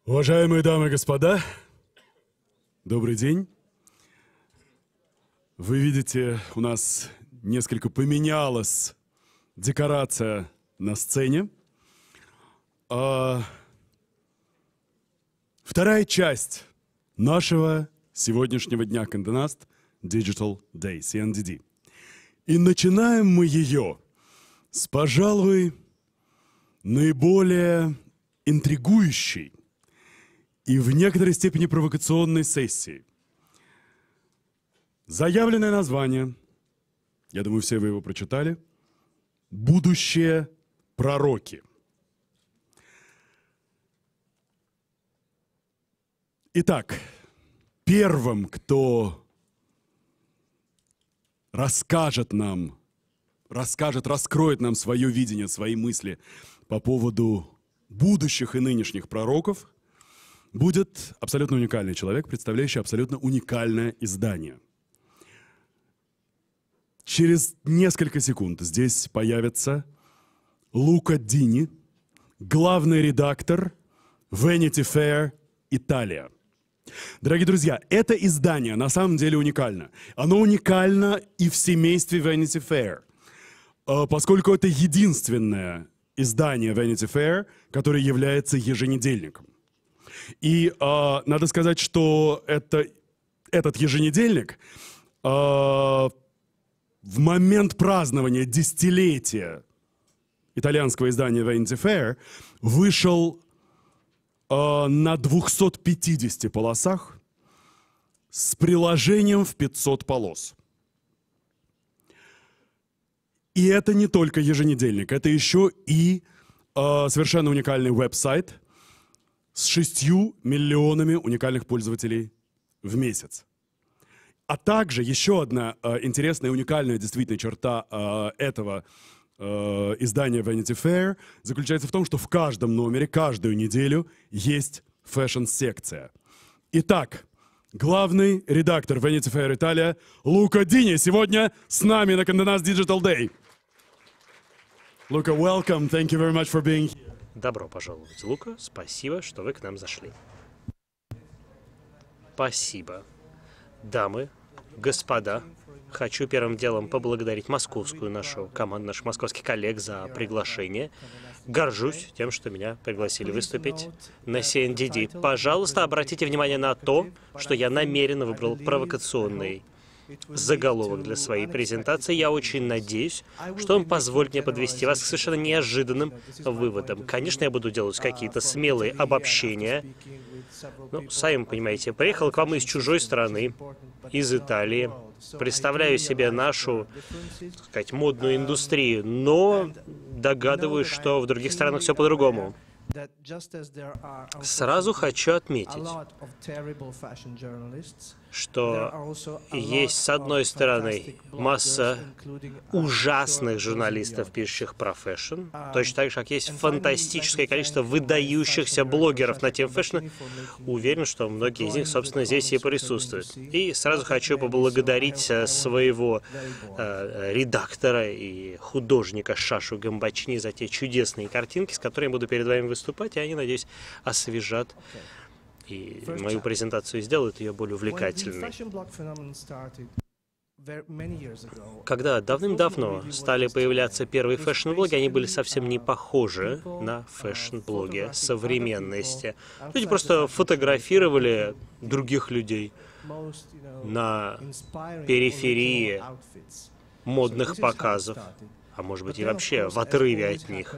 Уважаемые дамы и господа, добрый день. Вы видите, у нас несколько поменялась декорация на сцене. Вторая часть нашего сегодняшнего дня Condé Nast Digital Day, CNDD. И начинаем мы ее с, пожалуй, наиболее интригующей и в некоторой степени провокационной сессии. Заявленное название, я думаю, все вы его прочитали, «Будущие пророки». Итак, первым, кто раскроет нам свое видение, свои мысли по поводу будущих и нынешних пророков, будет абсолютно уникальный человек, представляющий абсолютно уникальное издание. Через несколько секунд здесь появится Лука Дини, главный редактор Vanity Fair Италия. Дорогие друзья, это издание на самом деле уникально. Оно уникально и в семействе Vanity Fair, поскольку это единственное издание Vanity Fair, которое является еженедельником. И надо сказать, что этот еженедельник в момент празднования десятилетия итальянского издания Vanity Fair вышел на 250 полосах с приложением в 500 полос. И это не только еженедельник, это еще и совершенно уникальный веб-сайт с 6 миллионами уникальных пользователей в месяц. А также еще одна интересная и уникальная действительно черта этого издания Vanity Fair заключается в том, что в каждом номере, каждую неделю есть фэшн-секция. Итак, главный редактор Vanity Fair Italia Лука Дини сегодня с нами на Condé Nast Digital Day. Лука, welcome. Thank you very much for being here. Добро пожаловать, Лука. Спасибо, что вы к нам зашли. Спасибо. Дамы, господа, хочу первым делом поблагодарить московскую нашу команду, наших московских коллег за приглашение. Горжусь тем, что меня пригласили выступить на CNDD. Пожалуйста, обратите внимание на то, что я намеренно выбрал провокационный заголовок для своей презентации. Я очень надеюсь, что он позволит мне подвести вас к совершенно неожиданным выводам. Конечно, я буду делать какие-то смелые обобщения. Ну, сами понимаете, приехал к вам из чужой страны, из Италии. Представляю себе нашу, так сказать, модную индустрию, но догадываюсь, что в других странах все по-другому. Сразу хочу отметить, что есть, с одной стороны, масса ужасных журналистов, пишущих про фэшн, точно так же, как есть фантастическое количество выдающихся блогеров на тему фэшна. Уверен, что многие из них, собственно, здесь и присутствуют. И сразу хочу поблагодарить своего редактора и художника Шашу Гамбачни за те чудесные картинки, с которыми я буду перед вами выступать, и они, надеюсь, освежат и мою презентацию сделают ее более увлекательной. Когда давным-давно стали появляться первые фэшн-блоги, они были совсем не похожи на фэшн-блоги современности. Люди просто фотографировали других людей на периферии модных показов, а может быть и вообще в отрыве от них.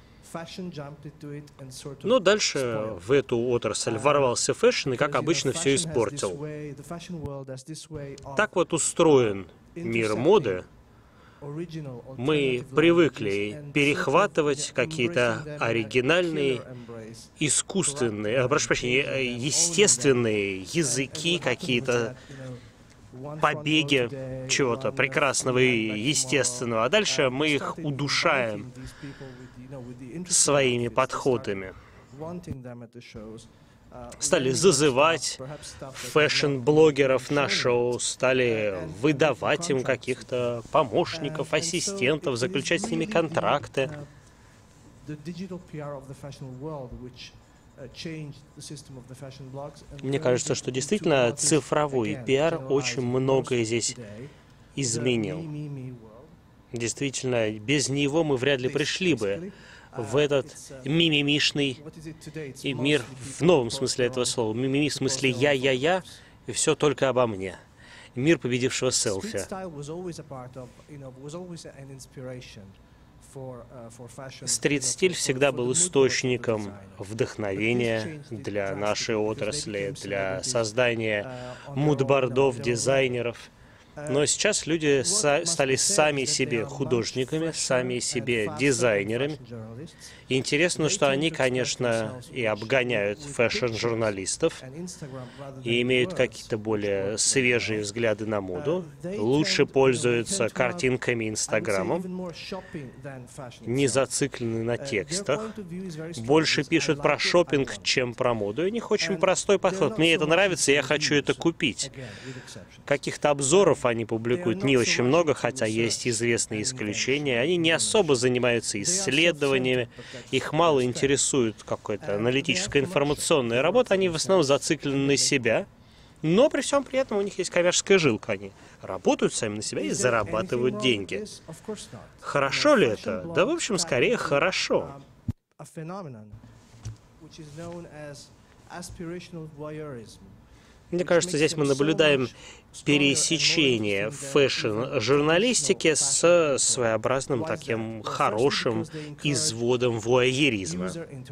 Но дальше в эту отрасль ворвался фэшн и, как обычно, все испортил. Так вот устроен мир моды. Мы привыкли перехватывать какие-то оригинальные, искусственные, прошу прощения, естественные языки, какие-то побеги чего-то прекрасного и естественного, а дальше мы их удушаем своими подходами. Стали зазывать фэшн-блогеров на шоу, стали выдавать им каких-то помощников, ассистентов, заключать с ними контракты. Мне кажется, что действительно цифровой пиар очень многое здесь изменил. Действительно, без него мы вряд ли пришли бы в этот мимимишный мир в новом смысле этого слова. Мимими в смысле я, и все только обо мне. Мир победившего селфи. Стрит-стиль всегда был источником вдохновения для нашей отрасли, для создания мудбордов, дизайнеров. Но сейчас люди стали сами себе художниками, сами себе дизайнерами. И интересно, что они, конечно, и обгоняют фэшн-журналистов, и имеют какие-то более свежие взгляды на моду, лучше пользуются картинками Инстаграмом, не зациклены на текстах, больше пишут про шопинг, чем про моду. И у них очень простой подход. Мне это нравится, я хочу это купить. Каких-то обзоров они публикуют не очень много, хотя есть известные исключения. Они не особо занимаются исследованиями, их мало интересует какая-то аналитическая информационная работа, они в основном зациклены на себя, но при всем при этом у них есть коммерческая жилка. Они работают сами на себя и зарабатывают деньги. Хорошо ли это? Да, в общем, скорее хорошо. Мне кажется, здесь мы наблюдаем пересечение фэшн-журналистики с своеобразным таким хорошим изводом вуайеризма.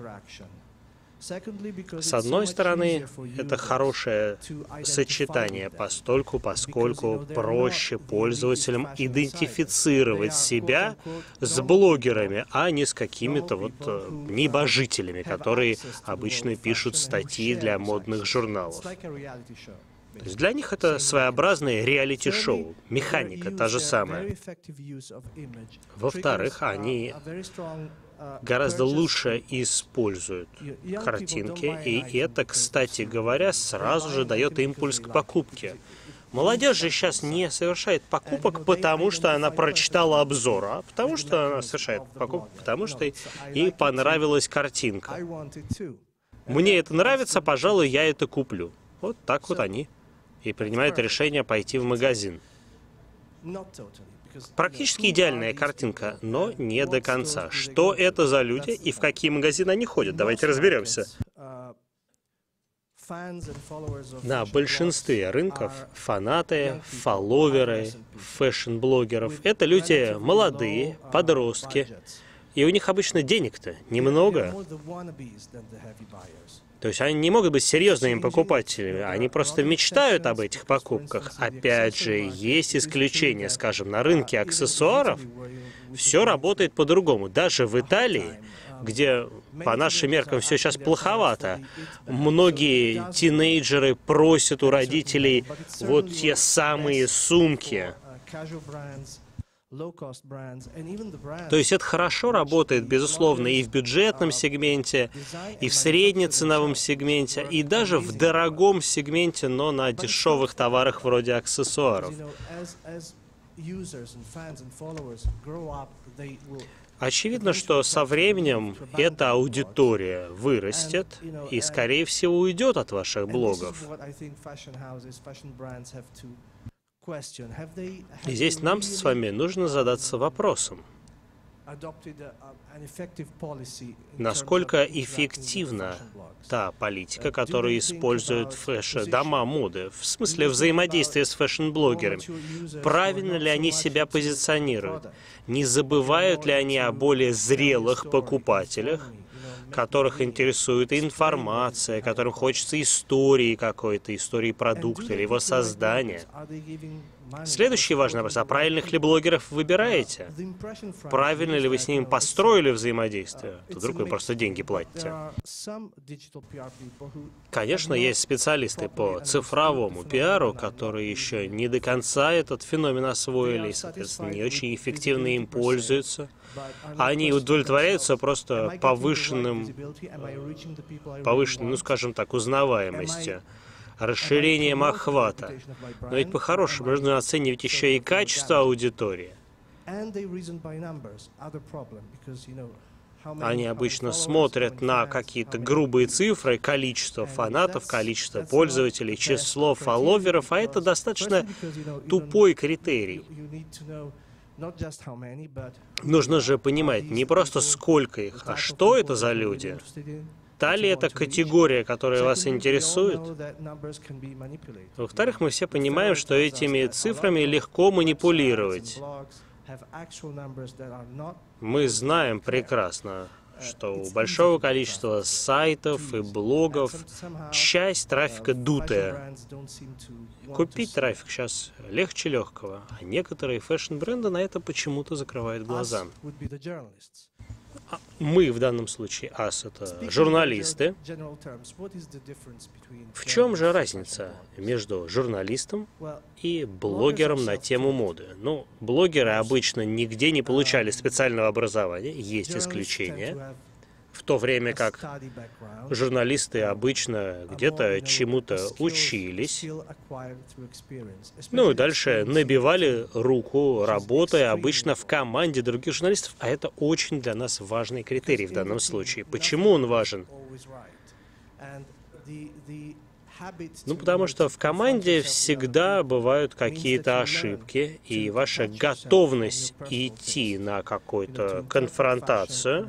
С одной стороны, это хорошее сочетание, поскольку проще пользователям идентифицировать себя с блогерами, а не с какими-то небожителями, которые обычно пишут статьи для модных журналов. То есть для них это своеобразное реалити-шоу, механика та же самая. Во-вторых, они гораздо лучше используют картинки, и это, кстати говоря, сразу же дает импульс к покупке. Молодежь же сейчас не совершает покупок, потому что она прочитала обзор, а потому что она совершает покупку, потому что ей понравилась картинка. Мне это нравится, пожалуй, я это куплю. Вот так вот они и принимают решение пойти в магазин. Практически идеальная картинка, но не до конца. Что это за люди и в какие магазины они ходят? Давайте разберемся. На большинстве рынков фанаты, фолловеры, фэшн-блогеров — это люди молодые, подростки, и у них обычно денег-то немного. То есть они не могут быть серьезными покупателями, они просто мечтают об этих покупках. Опять же, есть исключения, скажем, на рынке аксессуаров все работает по-другому. Даже в Италии, где по нашим меркам все сейчас плоховато, многие тинейджеры просят у родителей вот те самые сумки. То есть это хорошо работает, безусловно, и в бюджетном сегменте, и в среднеценовом сегменте, и даже в дорогом сегменте, но на дешевых товарах вроде аксессуаров. Очевидно, что со временем эта аудитория вырастет и, скорее всего, уйдет от ваших блогов. И здесь нам с вами нужно задаться вопросом, насколько эффективна та политика, которую используют дома моды, в смысле взаимодействия с фэшн-блогерами. Правильно ли они себя позиционируют? Не забывают ли они о более зрелых покупателях, которых интересует информация, которым хочется истории какой-то, истории продукта или его создания. Следующий важный вопрос: а правильных ли блогеров выбираете? Правильно ли вы с ними построили взаимодействие? Вдруг вы просто деньги платите. Конечно, есть специалисты по цифровому пиару, которые еще не до конца этот феномен освоили и, соответственно, не очень эффективно им пользуются. Они удовлетворяются просто повышенной, ну скажем так, узнаваемостью, расширением охвата. Но ведь по-хорошему нужно оценивать еще и качество аудитории. Они обычно смотрят на какие-то грубые цифры, количество фанатов, количество пользователей, число фолловеров, а это достаточно тупой критерий. Нужно же понимать не просто сколько их, а что это за люди. Та ли это категория, которая вас интересует? Во-вторых, мы все понимаем, что этими цифрами легко манипулировать. Мы знаем прекрасно, что у большого количества сайтов и блогов часть трафика дутая. Купить трафик сейчас легче легкого, а некоторые фэшн-бренды на это почему-то закрывают глаза. Мы в данном случае, это журналисты. В чем же разница между журналистом и блогером на тему моды? Ну, блогеры обычно нигде не получали специального образования, есть исключения. В то время как журналисты обычно где-то чему-то учились, ну и дальше набивали руку, работая обычно в команде других журналистов, а это очень для нас важный критерий в данном случае. Почему он важен? Ну, потому что в команде всегда бывают какие-то ошибки, и ваша готовность идти на какую-то конфронтацию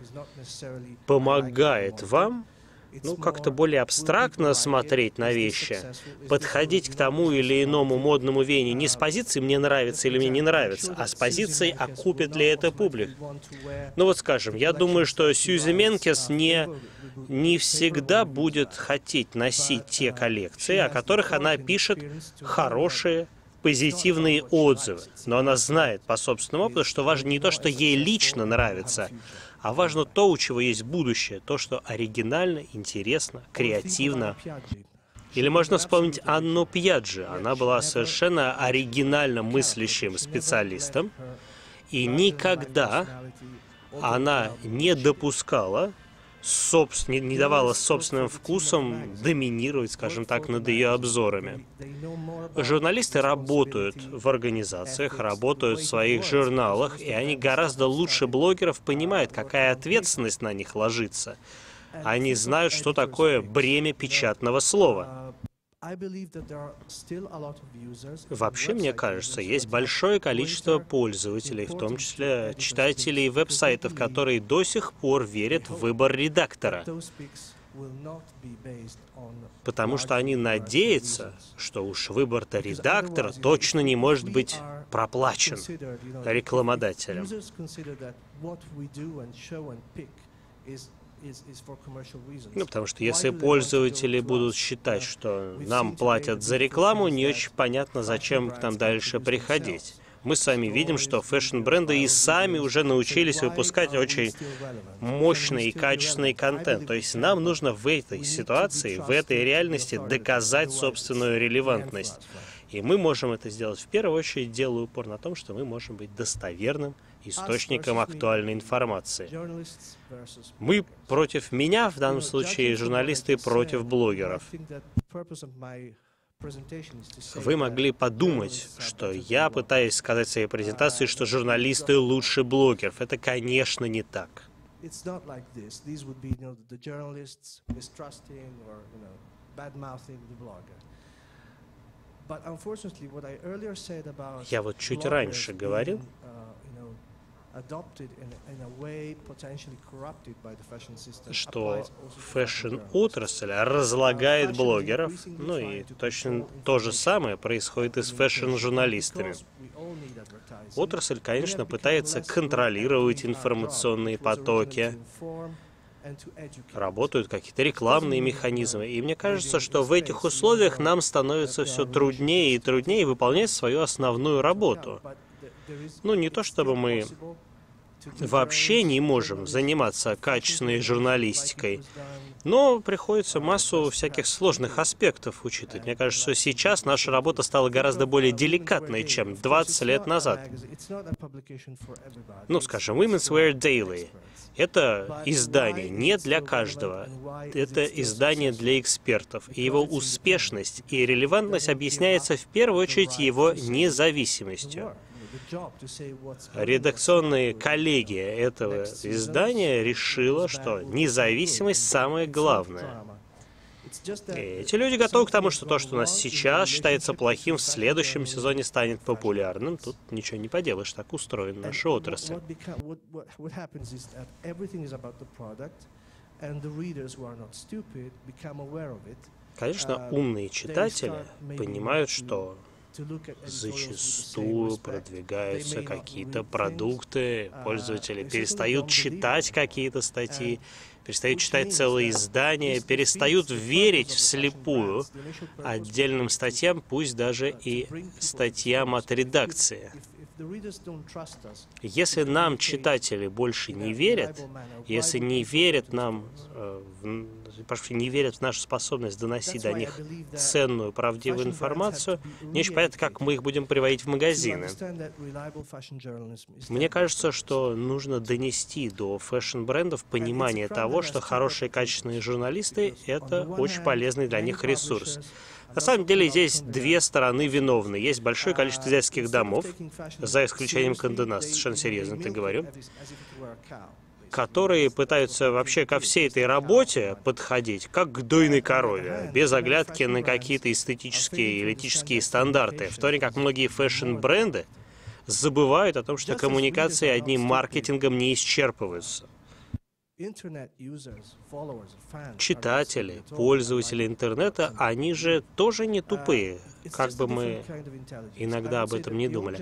помогает вам, ну, как-то более абстрактно смотреть на вещи, подходить к тому или иному модному веянию не с позиции «мне нравится» или «мне не нравится», а с позиции «а купит ли это публика». Ну вот скажем, я думаю, что Сьюзи Менкес не всегда будет хотеть носить те коллекции, о которых она пишет хорошие, позитивные отзывы. Но она знает по собственному опыту, что важно не то, что ей лично нравится, а важно то, у чего есть будущее, то, что оригинально, интересно, креативно. Или можно вспомнить Анну Пьяджи. Она была совершенно оригинально мыслящим специалистом, и никогда она не допускала, не давала собственным вкусом доминировать, скажем так, над ее обзорами. Журналисты работают в организациях, работают в своих журналах, и они гораздо лучше блогеров понимают, какая ответственность на них ложится. Они знают, что такое бремя печатного слова. Вообще, мне кажется, есть большое количество пользователей, в том числе читателей веб-сайтов, которые до сих пор верят в выбор редактора, потому что они надеются, что уж выбор-то редактора точно не может быть проплачен рекламодателем. Ну, потому что если пользователи будут считать, что нам платят за рекламу, не очень понятно, зачем к нам дальше приходить. Мы сами видим, что фэшн-бренды и сами уже научились выпускать очень мощный и качественный контент. То есть нам нужно в этой ситуации, в этой реальности доказать собственную релевантность. И мы можем это сделать в первую очередь, делая упор на том, что мы можем быть достоверным источником актуальной информации. Мы против меня, в данном случае журналисты против блогеров. Вы могли подумать, что я пытаюсь сказать в своей презентации, что журналисты лучше блогеров. Это, конечно, не так. Я вот чуть раньше говорил, что фэшн-отрасль разлагает блогеров, ну и точно то же самое происходит и с фэшн-журналистами. Отрасль, конечно, пытается контролировать информационные потоки, работают какие-то рекламные механизмы, и мне кажется, что в этих условиях нам становится все труднее и труднее выполнять свою основную работу. Ну, не то чтобы мы вообще не можем заниматься качественной журналистикой, но приходится массу всяких сложных аспектов учитывать. Мне кажется, что сейчас наша работа стала гораздо более деликатной, чем 20 лет назад. Ну, скажем, Women's Wear Daily. Это издание не для каждого. Это издание для экспертов. И его успешность и релевантность объясняется в первую очередь его независимостью. Редакционная коллегия этого издания решила, что независимость самое главное. И эти люди готовы к тому, что то, что у нас сейчас считается плохим, в следующем сезоне станет популярным. Тут ничего не поделаешь, так устроена наша отрасль. Конечно, умные читатели понимают, что зачастую продвигаются какие-то продукты, пользователи перестают читать какие-то статьи, перестают читать целые издания, перестают верить вслепую отдельным статьям, пусть даже и статьям от редакции. Если нам читатели больше не верят, если не верят нам, не верят в нашу способность доносить до них ценную, правдивую информацию, не очень понятно, как мы их будем приводить в магазины. Мне кажется, что нужно донести до фэшн-брендов понимание того, что хорошие качественные журналисты — это очень полезный для них ресурс. На самом деле здесь две стороны виновны. Есть большое количество издательских домов, за исключением Condé Nast, совершенно серьезно это говорю, которые пытаются вообще ко всей этой работе подходить как к дойной корове, без оглядки на какие-то эстетические или этические стандарты, в то время как многие фэшн-бренды забывают о том, что коммуникации одним маркетингом не исчерпываются. Читатели, пользователи интернета, они же тоже не тупые, как бы мы иногда об этом не думали.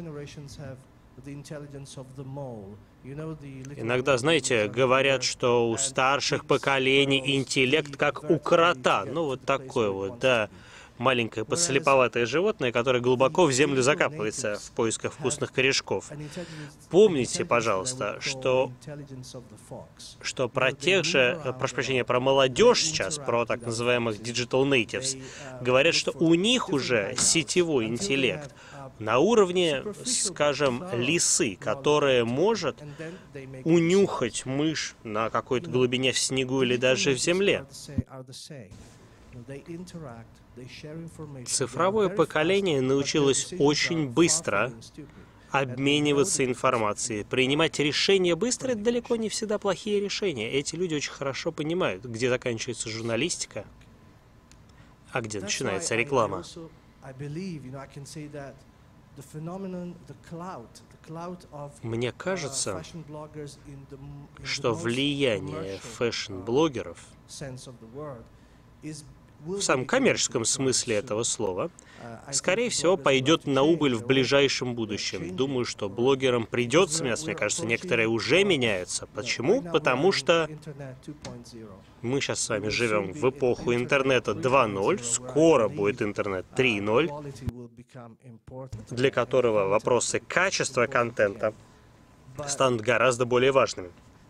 Иногда, знаете, говорят, что у старших поколений интеллект как у крота. Ну, вот такое вот, да. Маленькое подслеповатое животное, которое глубоко в землю закапывается в поисках вкусных корешков. Помните, пожалуйста, что про тех же, прошу прощения, про молодежь сейчас, про так называемых digital natives, говорят, что у них уже сетевой интеллект на уровне, скажем, лисы, которая может унюхать мышь на какой-то глубине в снегу или даже в земле. Цифровое поколение научилось очень быстро обмениваться информацией. Принимать решения быстро — это далеко не всегда плохие решения. Эти люди очень хорошо понимают, где заканчивается журналистика, а где начинается реклама. Мне кажется, что влияние фэшн-блогеров в самом коммерческом смысле этого слова, скорее всего, пойдет на убыль в ближайшем будущем. Думаю, что блогерам придется меняться. Мне кажется, некоторые уже меняются. Почему? Потому что мы сейчас с вами живем в эпоху интернета 2.0, скоро будет интернет 3.0, для которого вопросы качества контента станут гораздо более важными.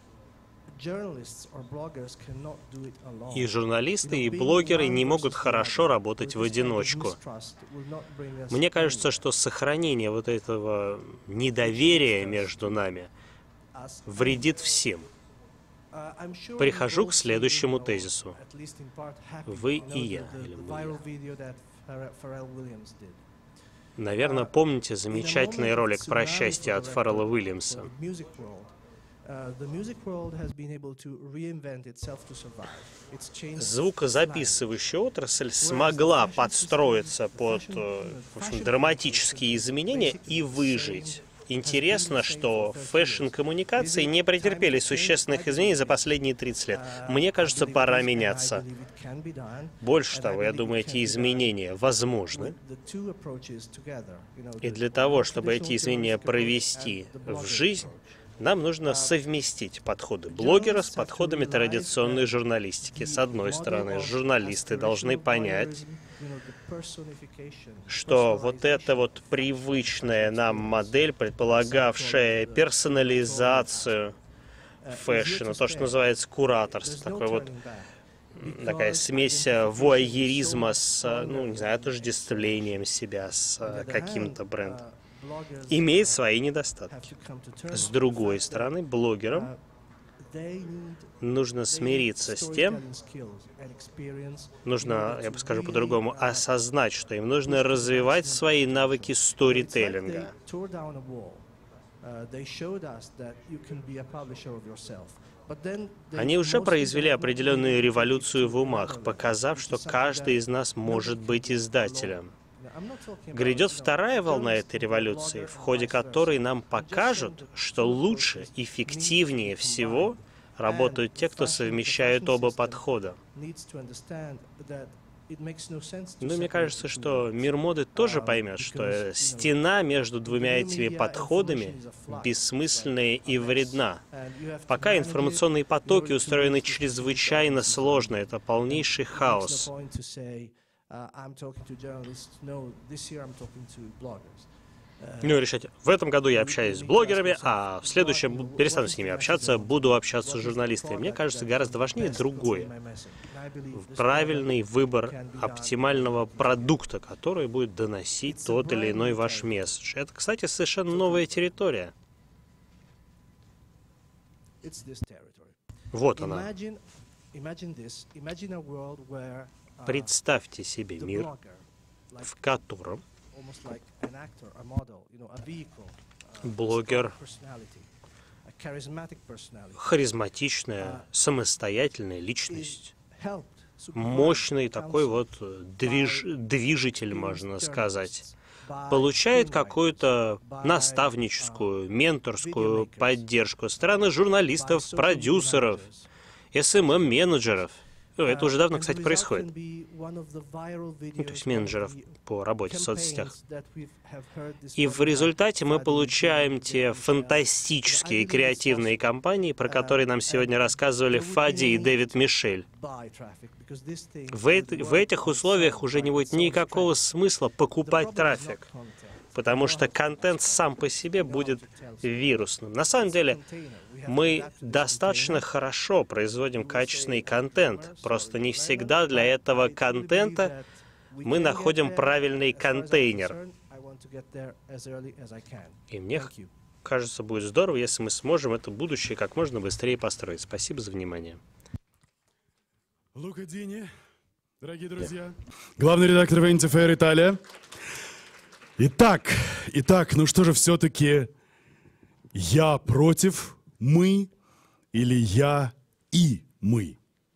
И журналисты, и блогеры не могут хорошо работать в одиночку. Мне кажется, что сохранение вот этого недоверия между нами вредит всем. Прихожу к следующему тезису. Вы и я, или мы и я. Наверное, помните замечательный ролик про счастье от Фаррелла Уильямса. Звукозаписывающая отрасль смогла подстроиться под, в общем, драматические изменения и выжить. Интересно, что фэшн-коммуникации не претерпели существенных изменений за последние 30 лет. Мне кажется, пора меняться. Больше того, я думаю, эти изменения возможны. И для того, чтобы эти изменения провести в жизнь, нам нужно совместить подходы блогера с подходами традиционной журналистики. С одной стороны, журналисты должны понять, что вот эта вот привычная нам модель, предполагавшая персонализацию фэшна, то, что называется кураторство, такая смесь вуайеризма с, ну, не знаю, отождествлением себя с каким-то брендом, имеет свои недостатки. С другой стороны, блогерам нужно смириться с тем, нужно, я бы скажу по-другому, осознать, что им нужно развивать свои навыки сторителлинга. Они уже произвели определенную революцию в умах, показав, что каждый из нас может быть издателем. Грядет вторая волна этой революции, в ходе которой нам покажут, что лучше, эффективнее всего работают те, кто совмещают оба подхода. Но мне кажется, что мир моды тоже поймет, что стена между двумя этими подходами бессмысленная и вредна. Пока информационные потоки устроены чрезвычайно сложно, это полнейший хаос. Ну, решать, в этом году я общаюсь с блогерами, а в следующем перестану с ними общаться, буду общаться с журналистами. Мне кажется, гораздо важнее другое. Правильный выбор оптимального продукта, который будет доносить тот или иной ваш месседж. Это, кстати, совершенно новая территория. Вот она. Представьте себе мир, в котором блогер, харизматичная, самостоятельная личность, мощный такой вот движитель, можно сказать, получает какую-то наставническую, менторскую поддержку со стороны журналистов, продюсеров, SMM-менеджеров. Это уже давно, кстати, происходит. То есть менеджеров по работе в соцсетях. И в результате мы получаем те фантастические креативные компании, про которые нам сегодня рассказывали Фади и Дэвид Мишель. В этих условиях уже не будет никакого смысла покупать трафик, потому что контент сам по себе будет вирусным. На самом деле, мы достаточно хорошо производим качественный контент, просто не всегда для этого контента мы находим правильный контейнер. И мне кажется, будет здорово, если мы сможем это будущее как можно быстрее построить. Спасибо за внимание. Лука Дини, дорогие друзья, главный редактор Vanity Fair Италия. Итак, ну что же, все-таки я против, мы или я и мы?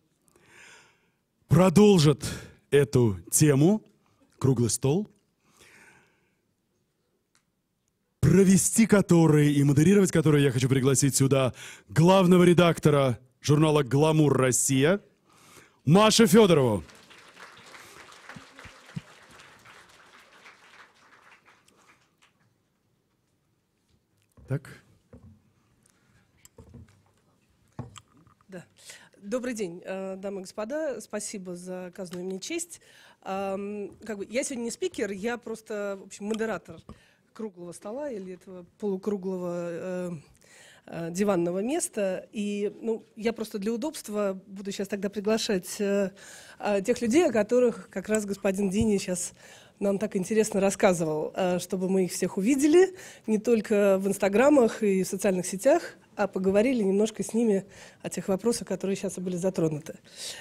Продолжит эту тему круглый стол, провести который и модерировать который я хочу пригласить сюда главного редактора журнала «Гламур Россия» Машу Федорову. Так. Да. Добрый день, дамы и господа. Спасибо за оказанную мне честь. Я сегодня не спикер, я просто, в общем, модератор круглого стола или этого полукруглого диванного места. И я просто для удобства буду сейчас тогда приглашать тех людей, о которых как раз господин Дини сейчас нам так интересно рассказывал, чтобы мы их всех увидели, не только в инстаграмах и в социальных сетях, а поговорили немножко с ними о тех вопросах, которые сейчас и были затронуты.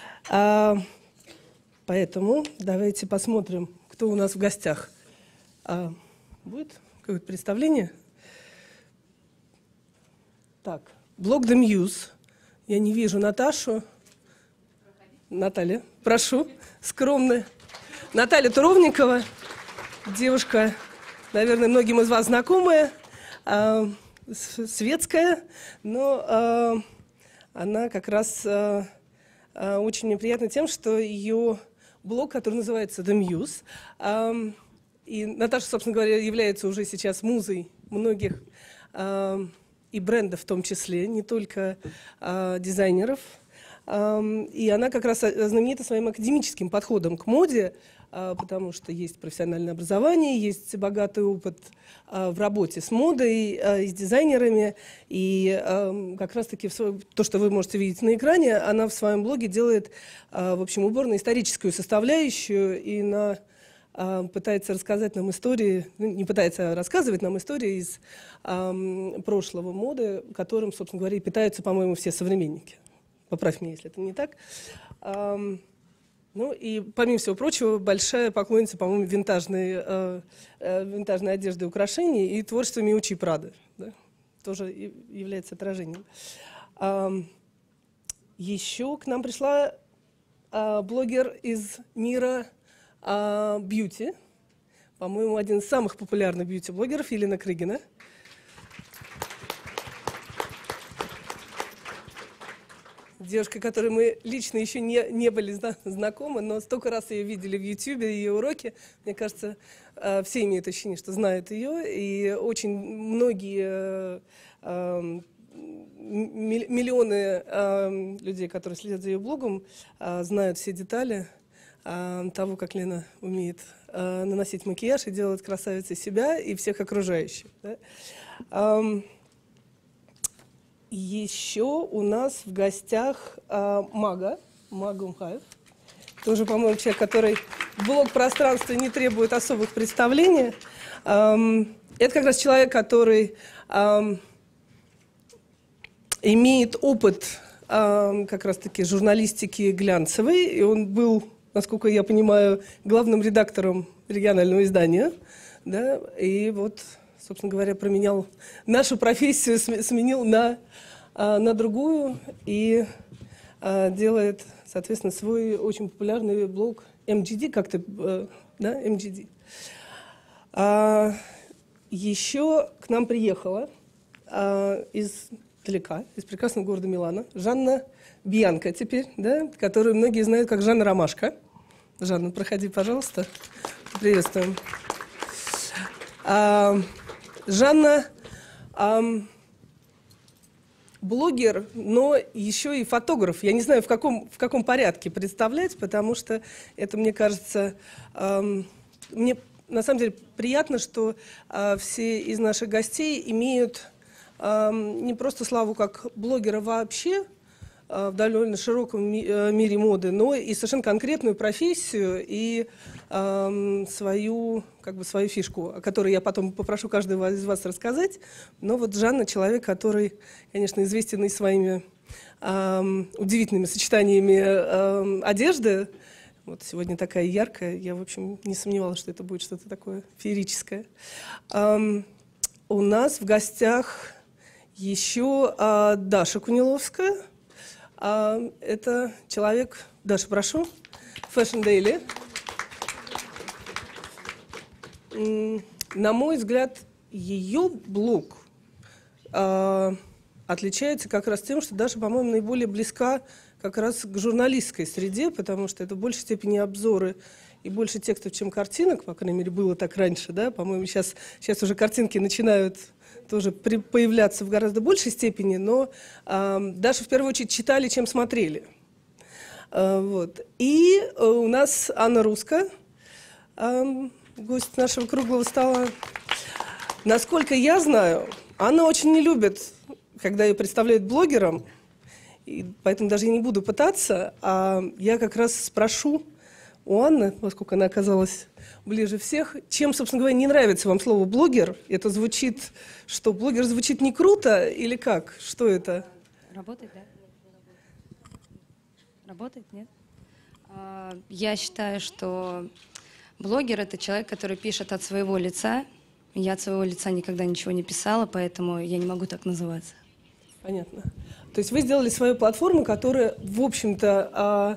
Поэтому давайте посмотрим, кто у нас в гостях. Будет какое-то представление? Так, блог The Muse. Я не вижу Наташу. Наталья, прошу, скромная. Наталья Туровникова, девушка, наверное, многим из вас знакомая, светская, но она как раз очень мне приятна тем, что ее блог, который называется The Muse, и Наташа, собственно говоря, является уже сейчас музой многих и брендов в том числе, не только дизайнеров. И она как раз знаменита своим академическим подходом к моде, потому что есть профессиональное образование, есть богатый опыт в работе с модой, с дизайнерами. И как раз-таки то, что вы можете видеть на экране, она в своем блоге делает, в общем, упор на историческую составляющую и на пытается рассказать нам истории, ну, не пытается, а рассказывать нам истории из прошлого моды, которым, собственно говоря, и питаются, по-моему, все современники. Поправь меня, если это не так. Ну и, помимо всего прочего, большая поклонница, по-моему, винтажной одежды и украшений и творчества Миучи Прады. Да? Тоже является отражением. Еще к нам пришла блогер из мира бьюти. По-моему, один из самых популярных бьюти-блогеров, Елена Крыгина. Девушка, которой мы лично еще не были знакомы, но столько раз ее видели в Ютьюбе, ее уроки. Мне кажется, все имеют ощущение, что знают ее. И очень многие миллионы людей, которые следят за ее блогом, знают все детали того, как Лена умеет наносить макияж и делать красавицей себя и всех окружающих. Да? Еще у нас в гостях Мага Умхаев. Тоже, по-моему, человек, который в блог-пространстве не требует особых представлений. Это как раз человек, который имеет опыт как раз-таки журналистики глянцевой. И он был, насколько я понимаю, главным редактором регионального издания. Да? И вот, собственно говоря, променял нашу профессию, сменил на другую и делает, соответственно, свой очень популярный блог MGD, как-то, да, MGD. Еще к нам приехала издалека, из прекрасного города Милана, Жанна Бьянка теперь, да, которую многие знают как Жанна Ромашка. Жанна, проходи, пожалуйста. Приветствуем. Жанна блогер, но еще и фотограф. Я не знаю, в каком порядке представлять, потому что это, мне кажется, мне на самом деле приятно, что все из наших гостей имеют не просто славу как блогера вообще, в довольно широком мире моды, но и совершенно конкретную профессию и свою фишку, о которой я потом попрошу каждого из вас рассказать. Но вот Жанна — человек, который, конечно, известен и своими удивительными сочетаниями одежды. Вот сегодня такая яркая. Я, в общем, не сомневалась, что это будет что-то такое феерическое. У нас в гостях еще Даша Куниловская. Это человек, Даша, прошу, Fashion Daily. На мой взгляд, ее блог отличается как раз тем, что Даша, по-моему, наиболее близка как раз к журналистской среде, потому что это в большей степени обзоры и больше текстов, чем картинок, по крайней мере, было так раньше, да, по-моему, сейчас уже картинки начинают тоже появляться в гораздо большей степени, но Дашу в первую очередь читали, чем смотрели. Вот. И у нас Анна Руска, гость нашего круглого стола. Насколько я знаю, Анна очень не любит, когда ее представляют блогером, и поэтому даже я не буду пытаться, а я как раз спрошу у Анны, поскольку она оказалась ближе всех, чем, собственно говоря, не нравится вам слово «блогер». Это звучит, что блогер звучит не круто или как? Что это? Работает, да? Работает, нет? Я считаю, что блогер — это человек, который пишет от своего лица. Я от своего лица никогда ничего не писала, поэтому я не могу так называться. Понятно. То есть вы сделали свою платформу, которая, в общем-то,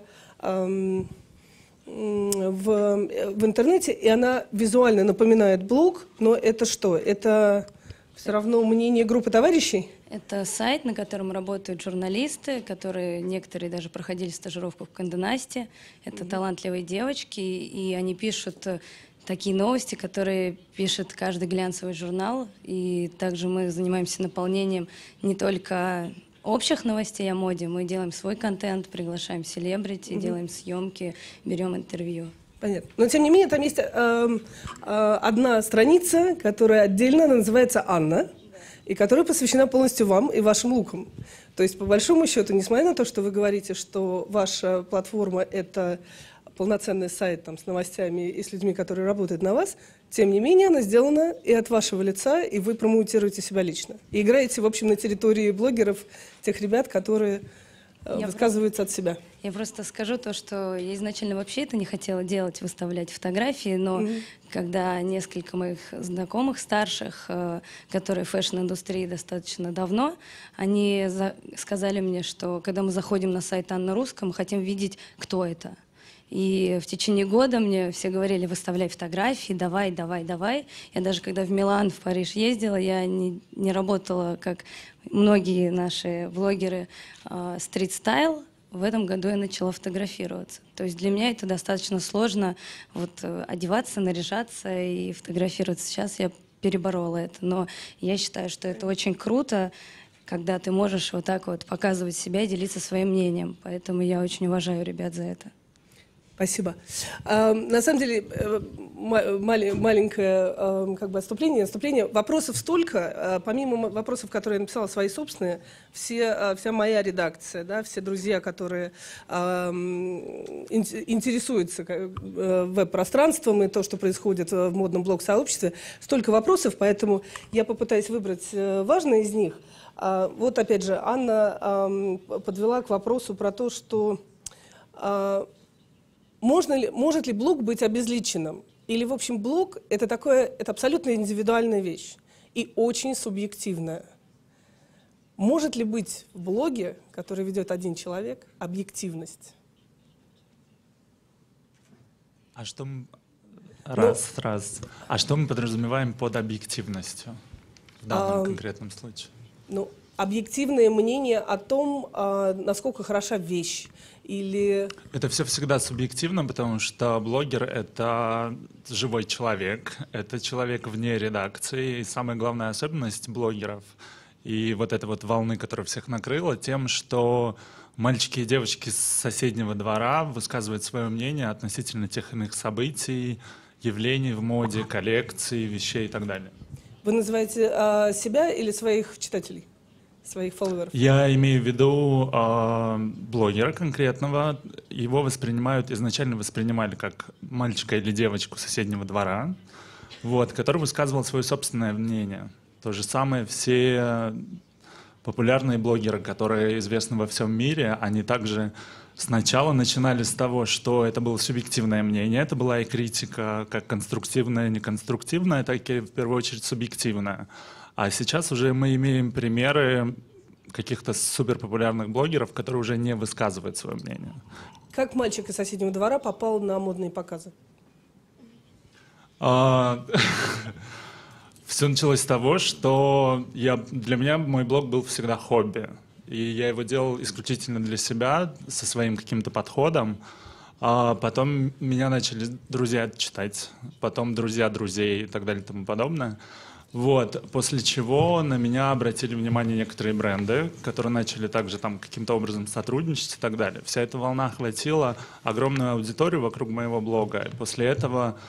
в интернете, и она визуально напоминает блог, но это что? Это все равно мнение группы товарищей? Это сайт, на котором работают журналисты, которые некоторые даже проходили стажировку в Condé Nast. Это талантливые девочки, и они пишут такие новости, которые пишет каждый глянцевый журнал. И также мы занимаемся наполнением не только общих новостей о моде, мы делаем свой контент, приглашаем селебрити, делаем съемки, берем интервью. Понятно. Но, тем не менее, там есть одна страница, которая отдельно, она называется «Анна», и которая посвящена полностью вам и вашим лукам. То есть, по большому счету, несмотря на то, что вы говорите, что ваша платформа — это полноценный сайт там, с новостями и с людьми, которые работают на вас, тем не менее она сделана и от вашего лица, и вы промоутируете себя лично. И играете, в общем, на территории блогеров, тех ребят, которые высказываются от себя. Я просто скажу то, что я изначально вообще это не хотела делать, выставлять фотографии, но когда несколько моих знакомых старших, которые в фэшн-индустрии достаточно давно, они сказали мне, что когда мы заходим на сайт Анна Русская, мы хотим видеть, кто это. И в течение года мне все говорили: выставляй фотографии, давай, давай, давай. Я даже когда в Милан, в Париж ездила, я не работала, как многие наши блогеры, стрит-стайл. В этом году я начала фотографироваться. То есть для меня это достаточно сложно вот, одеваться, наряжаться и фотографироваться. Сейчас я переборола это. Но я считаю, что это очень круто, когда ты можешь вот так вот показывать себя и делиться своим мнением. Поэтому я очень уважаю ребят за это. Спасибо. На самом деле, маленькое как бы отступление. Вопросов столько. Помимо вопросов, которые я написала свои собственные, вся моя редакция, да, все друзья, которые интересуются веб-пространством и то, что происходит в модном блог-сообществе, столько вопросов, поэтому я попытаюсь выбрать важные из них. Вот опять же, Анна подвела к вопросу про то, что может ли блог быть обезличенным? Или, в общем, блог — это абсолютно индивидуальная вещь и очень субъективная. Может ли быть в блоге, который ведет один человек, объективность? А что мы... Раз. А что мы подразумеваем под объективностью в данном конкретном случае? Ну, объективное мнение о том, насколько хороша вещь. Или... Это все всегда субъективно, потому что блогер — это живой человек, это человек вне редакции. И самая главная особенность блогеров и вот этой вот волны, которая всех накрыла, тем, что мальчики и девочки с соседнего двора высказывают свое мнение относительно тех иных событий, явлений в моде, коллекций, вещей и так далее. Вы называете себя или своих читателей? Своих фолловеров? Я имею в виду блогера конкретного. Его изначально воспринимали как мальчика или девочку соседнего двора, вот, который высказывал свое собственное мнение. То же самое все популярные блогеры, которые известны во всем мире, они также сначала начинали с того, что это было субъективное мнение, это была и критика, как конструктивная, неконструктивная, так и в первую очередь субъективная. А сейчас уже мы имеем примеры каких-то суперпопулярных блогеров, которые уже не высказывают свое мнение. Как мальчик из соседнего двора попал на модные показы? Все началось с того, что для меня мой блог был всегда хобби. И я его делал исключительно для себя, со своим каким-то подходом. А потом меня начали друзья читать, потом друзья друзей и так далее и тому подобное. Вот, после чего на меня обратили внимание некоторые бренды, которые начали также там каким-то образом сотрудничать и так далее. Вся эта волна охватила огромную аудиторию вокруг моего блога. И после этого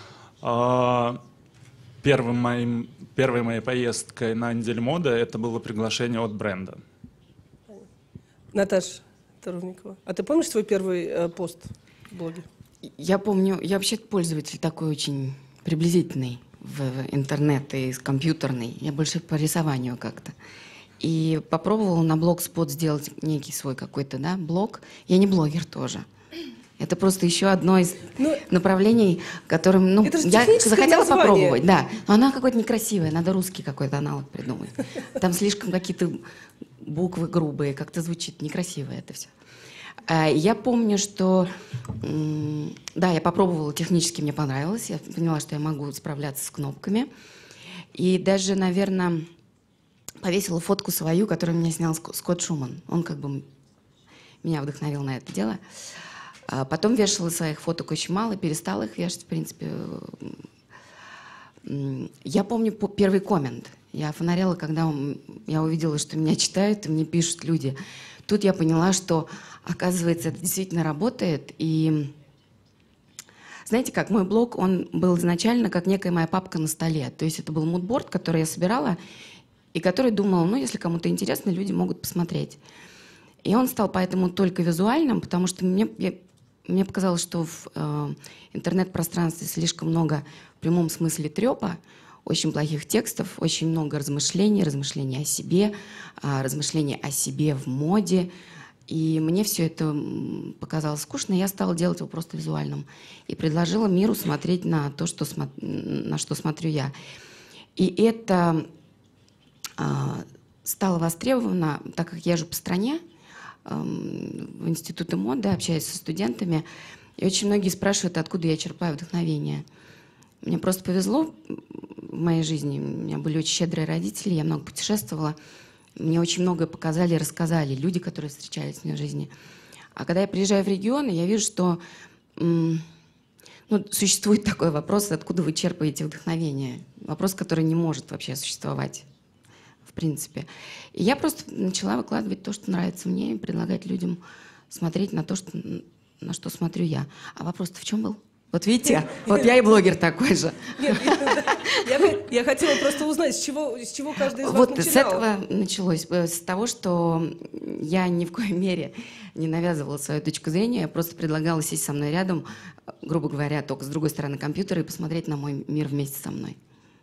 первой моей поездкой на неделю моды это было приглашение от бренда. Наташа Таровникова, а ты помнишь свой первый пост в блоге? Я помню, я вообще пользователь такой очень приблизительный в интернет и компьютерный. Я больше по рисованию как-то. И попробовала на Blogspot сделать некий свой какой-то, да, блог. Я не блогер тоже. Это просто еще одно из направлений, которым, я захотела попробовать, да. Но она какое-то некрасивое, надо русский какой-то аналог придумать. Там слишком какие-то буквы грубые, как-то звучит некрасиво это все. Я помню, что, да, я попробовала, технически мне понравилось, я поняла, что я могу справляться с кнопками. И даже, наверное, повесила фотку свою, которую меня снял Скотт Шуман. Он как бы меня вдохновил на это дело. А потом вешала своих фоток очень мало, перестала их вешать, в принципе. Я помню первый коммент. Я фонарела, когда я увидела, что меня читают, и мне пишут люди. Тут я поняла, что, оказывается, это действительно работает. И знаете как, мой блог, он был изначально как некая моя папка на столе. То есть это был мудборд, который я собирала, и который думала, если кому-то интересно, люди могут посмотреть. И он стал поэтому только визуальным, потому что мне показалось, что в интернет-пространстве слишком много в прямом смысле трепа, очень плохих текстов, очень много размышлений о себе, размышлений о себе в моде. И мне все это показалось скучно, и я стала делать его просто визуальным. И предложила миру смотреть на то, на что смотрю я. И это стало востребовано, так как я же по стране, в институты моды, общаюсь со студентами, и очень многие спрашивают, откуда я черпаю вдохновение. Мне просто повезло в моей жизни, у меня были очень щедрые родители, я много путешествовала, мне очень многое показали и рассказали люди, которые встречались в моей жизни. А когда я приезжаю в регионы, я вижу, что существует такой вопрос, откуда вы черпаете вдохновение. Вопрос, который не может вообще существовать, в принципе. И я просто начала выкладывать то, что нравится мне, и предлагать людям смотреть на то, на что смотрю я. А вопрос-то в чем был? Вот видите, вот я и блогер такой же. Нет, я хотела просто узнать, с чего каждый из вас вот начинал. С этого началось, с того, что я ни в коей мере не навязывала свою точку зрения, я просто предлагала сесть со мной рядом, грубо говоря, только с другой стороны компьютера и посмотреть на мой мир вместе со мной.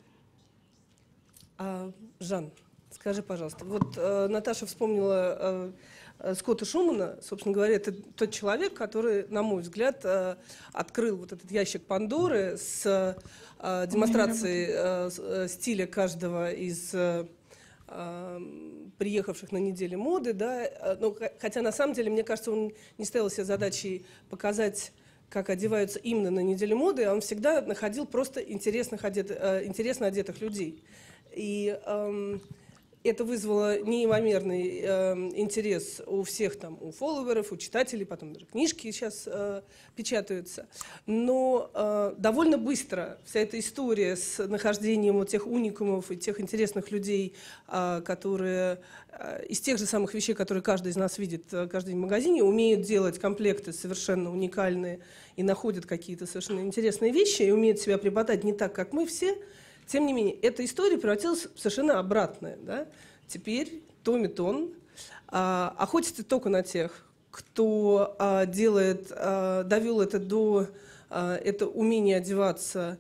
Жан, скажи, пожалуйста, вот Наташа вспомнила Скотта Шумана, собственно говоря, это тот человек, который, на мой взгляд, открыл вот этот ящик Пандоры с демонстрацией стиля каждого из приехавших на неделю моды, да, но, хотя на самом деле, мне кажется, он не ставил себе задачей показать, как одеваются именно на неделю моды, а он всегда находил просто интересно одетых людей. И это вызвало неимоверный интерес у всех там, у фолловеров, у читателей, потом даже книжки сейчас печатаются. Но довольно быстро вся эта история с нахождением вот тех уникумов и тех интересных людей, которые из тех же самых вещей, которые каждый из нас видит каждый день в магазине, умеют делать комплекты совершенно уникальные и находят какие-то совершенно интересные вещи и умеют себя преподать не так, как мы все. Тем не менее, эта история превратилась в совершенно обратное. Да? Теперь Томми Тон охотится только на тех, кто довел это до это умение одеваться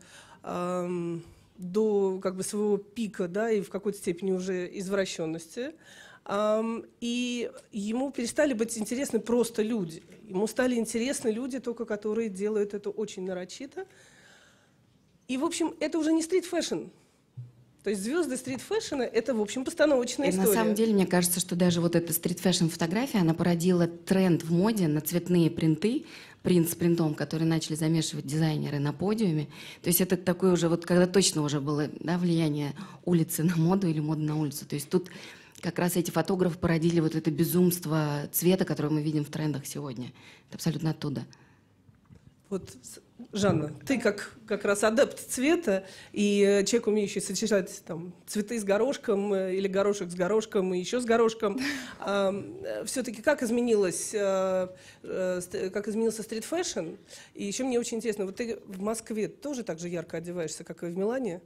до как бы своего пика, да, и в какой-то степени уже извращенности. И ему перестали быть интересны просто люди. Ему стали интересны люди, только которые делают это очень нарочито. И, в общем, это уже не стрит-фэшн. То есть звезды стрит-фэшна — это, в общем, постановочная история. На самом деле, мне кажется, что даже вот эта стрит-фэшн-фотография, она породила тренд в моде на цветные принты, принт с принтом, которые начали замешивать дизайнеры на подиуме. То есть это такое уже, вот когда точно уже было, да, влияние улицы на моду или моды на улицу. То есть тут как раз эти фотографы породили вот это безумство цвета, которое мы видим в трендах сегодня. Это абсолютно оттуда. Вот, Жанна, ты как раз адепт цвета и человек, умеющий сочетать там, цветы с горошком или горошек с горошком и еще с горошком. Все-таки как изменился стрит-фэшн? И еще мне очень интересно, вот ты в Москве тоже так же ярко одеваешься, как и в Милане?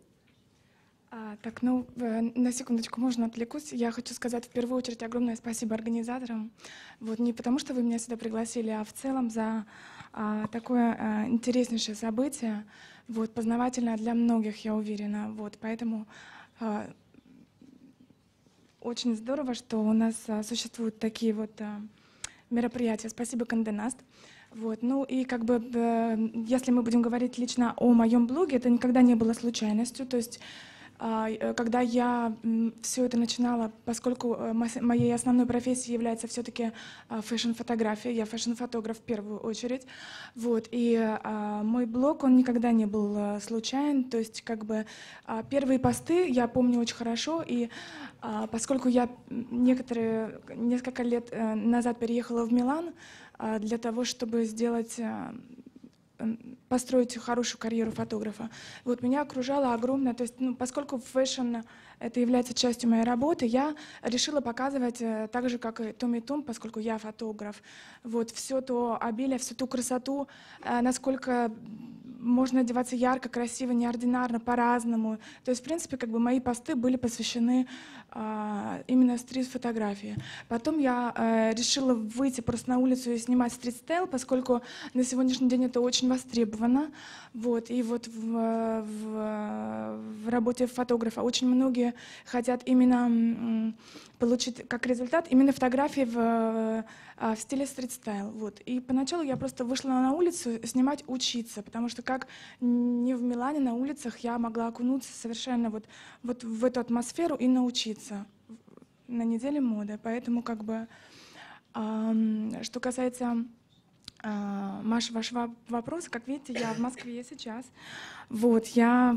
На секундочку, можно отвлекусь? Я хочу сказать в первую очередь огромное спасибо организаторам. Вот, не потому, что вы меня сюда пригласили, а в целом за такое интереснейшее событие, вот, познавательное для многих, я уверена. Вот, поэтому очень здорово, что у нас существуют такие вот мероприятия. Спасибо, Condé Nast. Вот, ну и как бы, если мы будем говорить лично о моем блоге, это никогда не было случайностью. То есть когда я все это начинала, поскольку моей основной профессией является все-таки фэшн-фотография, я фэшн-фотограф в первую очередь, вот, и мой блог, он никогда не был случайен, то есть как бы первые посты я помню очень хорошо, и поскольку я несколько лет назад переехала в Милан для того, чтобы построить хорошую карьеру фотографа. Вот меня окружало огромное, то есть, поскольку фэшн это является частью моей работы, я решила показывать так же, как и Томми Том, поскольку я фотограф. Вот все то обилие, всю ту красоту, насколько можно одеваться ярко, красиво, неординарно, по-разному. То есть, в принципе, как бы мои посты были посвящены именно стрит-фотографии. Потом я решила выйти просто на улицу и снимать стрит-стайл, поскольку на сегодняшний день это очень востребовано. Вот. И вот в работе фотографа очень многие хотят именно получить как результат именно фотографии в стиле стрит-стайл. Вот. И поначалу я просто вышла на улицу снимать, учиться, потому что как не в Милане на улицах я могла окунуться совершенно вот в эту атмосферу и научиться на неделе моды. Поэтому как бы, что касается Маша, вашего вопроса, как видите, я в Москве сейчас. Вот, я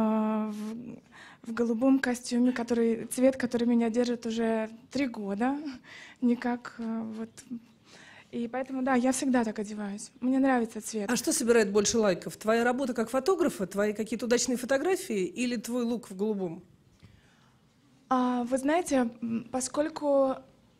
в голубом костюме, цвет, который меня держит уже 3 года. Никак вот. И поэтому, да, я всегда так одеваюсь. Мне нравится цвет. А что собирает больше лайков? Твоя работа как фотографа, твои какие-то удачные фотографии или твой лук в голубом? Вы знаете, поскольку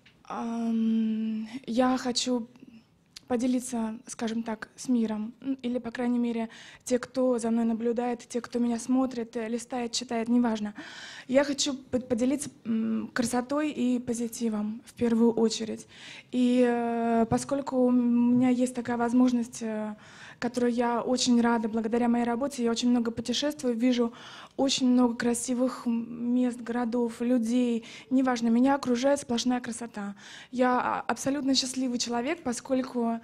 я хочу поделиться, скажем так, с миром, или, по крайней мере, те, кто за мной наблюдает, те, кто меня смотрит, листает, читает, неважно. Я хочу поделиться красотой и позитивом в первую очередь. И поскольку у меня есть такая возможность, которую я очень рада, благодаря моей работе, я очень много путешествую, вижу очень много красивых мест, городов, людей. Неважно, меня окружает сплошная красота. Я абсолютно счастливый человек, поскольку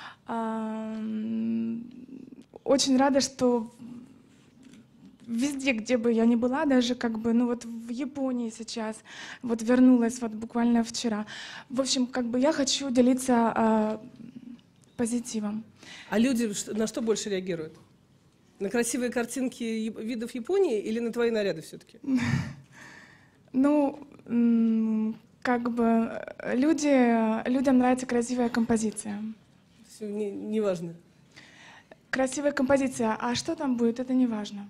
очень рада, что везде, где бы я ни была, даже как бы, ну вот в Японии сейчас, вот вернулась вот буквально вчера. В общем, как бы я хочу делиться позитивом. А люди на что больше реагируют? На красивые картинки видов Японии или на твои наряды все-таки? Ну, как бы людям нравится красивая композиция. Неважно. Красивая композиция, а что там будет, это не важно.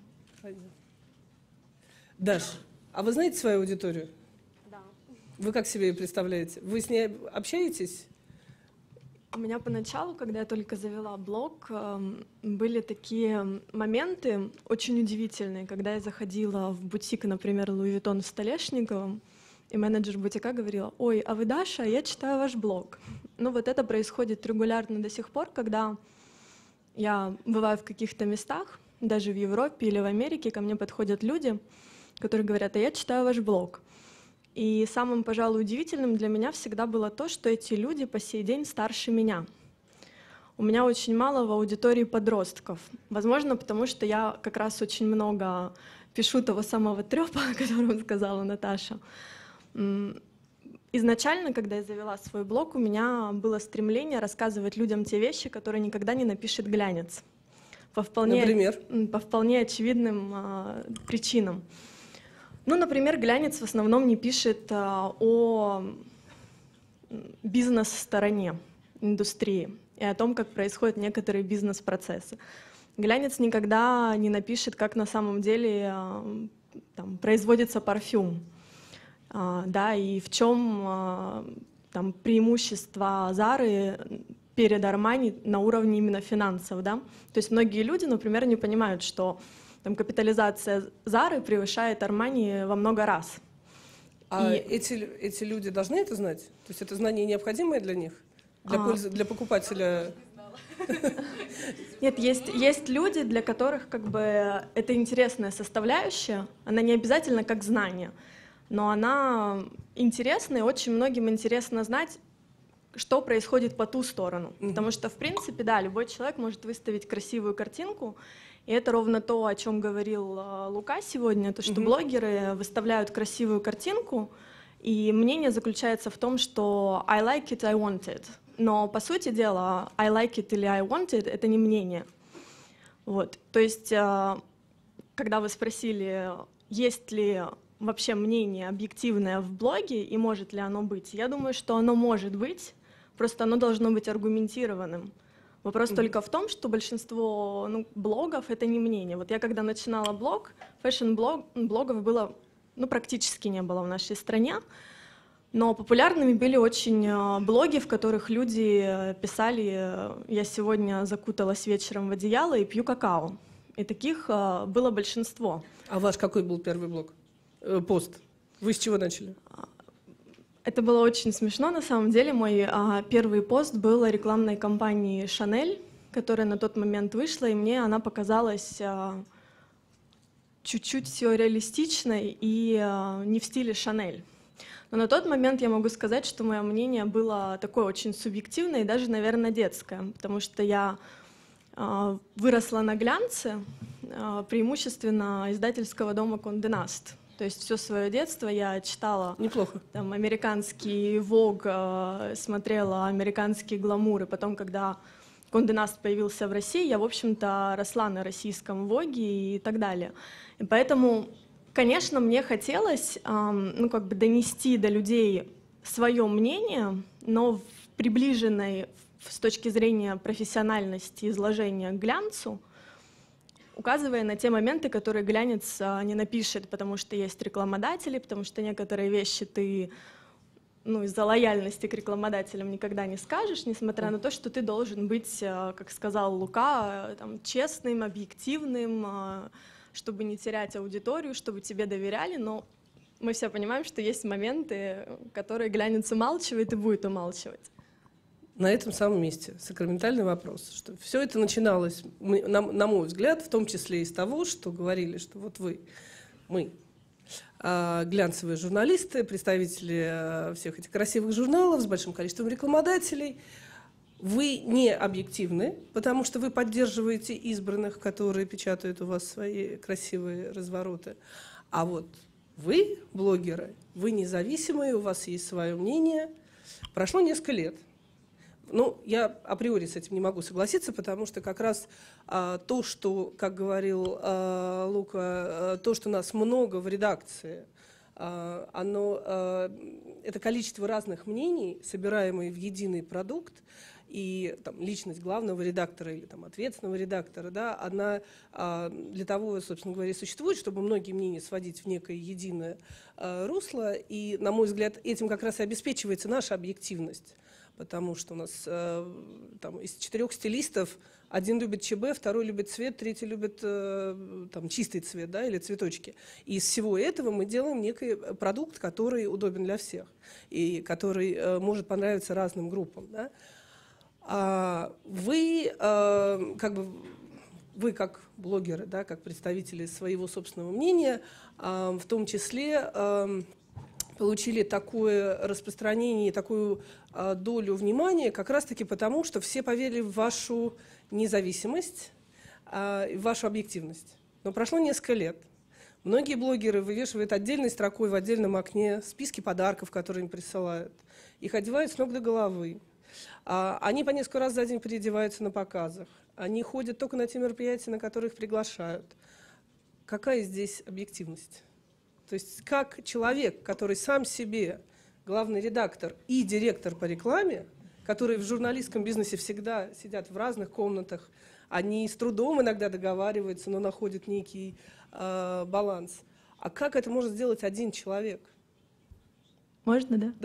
Даш, а вы знаете свою аудиторию? Да. Вы как себе ее представляете? Вы с ней общаетесь? У меня поначалу, когда я только завела блог, были такие моменты очень удивительные, когда я заходила в бутик, например, Луи Виттон в Столешниковом, и менеджер бутика говорила: «Ой, а вы Даша, я читаю ваш блог». Ну вот это происходит регулярно до сих пор, когда я бываю в каких-то местах, даже в Европе или в Америке, ко мне подходят люди, которые говорят: «А я читаю ваш блог». И самым, пожалуй, удивительным для меня всегда было то, что эти люди по сей день старше меня. У меня очень мало в аудитории подростков. Возможно, потому что я как раз очень много пишу того самого трёпа, о котором сказала Наташа. Изначально, когда я завела свой блог, у меня было стремление рассказывать людям те вещи, которые никогда не напишет глянец. Например? По вполне очевидным причинам. Ну, например, глянец в основном не пишет о бизнес-стороне индустрии и о том, как происходят некоторые бизнес-процессы. Глянец никогда не напишет, как на самом деле там производится парфюм, да, и в чем там преимущество Зары перед Армани на уровне именно финансов, да. То есть многие люди, например, не понимают, что там капитализация Зары превышает Армани во много раз. А эти люди должны это знать? То есть это знание необходимое для них? Для покупателя? Нет, есть люди, для которых как бы это интересная составляющая. Она не обязательно как знание, но она интересна, и очень многим интересно знать, что происходит по ту сторону. Потому что, в принципе, да, любой человек может выставить красивую картинку, и это ровно то, о чем говорил Лука сегодня, то, что блогеры выставляют красивую картинку, и мнение заключается в том, что I like it, I want it. Но, по сути дела, I like it или I want it — это не мнение. Вот. То есть, когда вы спросили, есть ли вообще мнение объективное в блоге и может ли оно быть, я думаю, что оно может быть, просто оно должно быть аргументированным. Вопрос только в том, что большинство блогов — это не мнение. Вот я когда начинала блог, фэшн-блогов было, практически не было в нашей стране, но популярными были очень блоги, в которых люди писали: «Я сегодня закуталась вечером в одеяло и пью какао». И таких было большинство. А ваш какой был первый блог? Пост? Вы с чего начали? Это было очень смешно, на самом деле. Мой первый пост был о рекламной кампании Chanel, которая на тот момент вышла, и мне она показалась чуть-чуть сюрреалистичной и не в стиле Chanel. Но на тот момент я могу сказать, что мое мнение было такое очень субъективное и даже, наверное, детское, потому что я выросла на глянце, преимущественно издательского дома Condé Nast. То есть все свое детство я читала Неплохо. Там, американский Vogue, смотрела американские гламуры. Потом, когда Condé Nast появился в России, я, в общем-то, росла на российском Vogue и так далее. И поэтому, конечно, мне хотелось донести до людей свое мнение, но в приближенной с точки зрения профессиональности изложения к глянцу, указывая на те моменты, которые глянец не напишет, потому что есть рекламодатели, потому что некоторые вещи ты из-за лояльности к рекламодателям никогда не скажешь, несмотря на то, что ты должен быть, как сказал Лука, честным, объективным, чтобы не терять аудиторию, чтобы тебе доверяли, но мы все понимаем, что есть моменты, которые глянец умалчивает и будет умалчивать. На этом самом месте сакраментальный вопрос, что все это начиналось, на мой взгляд, в том числе из того, что говорили, что вот мы, глянцевые журналисты, представители всех этих красивых журналов с большим количеством рекламодателей, вы не объективны, потому что вы поддерживаете избранных, которые печатают у вас свои красивые развороты, а вот вы, блогеры, вы независимые, у вас есть свое мнение. Прошло несколько лет. Я априори с этим не могу согласиться, потому что как раз то, что, как говорил Лука, то, что нас много в редакции, это количество разных мнений, собираемые в единый продукт, и личность главного редактора или ответственного редактора, да, она для того, собственно говоря, существует, чтобы многие мнения сводить в некое единое русло, и, на мой взгляд, этим как раз и обеспечивается наша объективность. Потому что у нас из 4 стилистов один любит ЧБ, второй любит цвет, третий любит чистый цвет, да, или цветочки. И из всего этого мы делаем некий продукт, который удобен для всех и который может понравиться разным группам. Да. Вы как блогеры, да, как представители своего собственного мнения, в том числе получили такое распространение, такую долю внимания как раз-таки потому, что все поверили в вашу независимость, в вашу объективность. Но прошло несколько лет. Многие блогеры вывешивают отдельной строкой в отдельном окне списки подарков, которые им присылают. Их одевают с ног до головы. Они по несколько раз за день переодеваются на показах. Они ходят только на те мероприятия, на которые их приглашают. Какая здесь объективность? То есть как человек, который сам себе главный редактор и директор по рекламе, которые в журналистском бизнесе всегда сидят в разных комнатах, они с трудом иногда договариваются, но находят некий баланс. А как это может сделать один человек? Можно, да?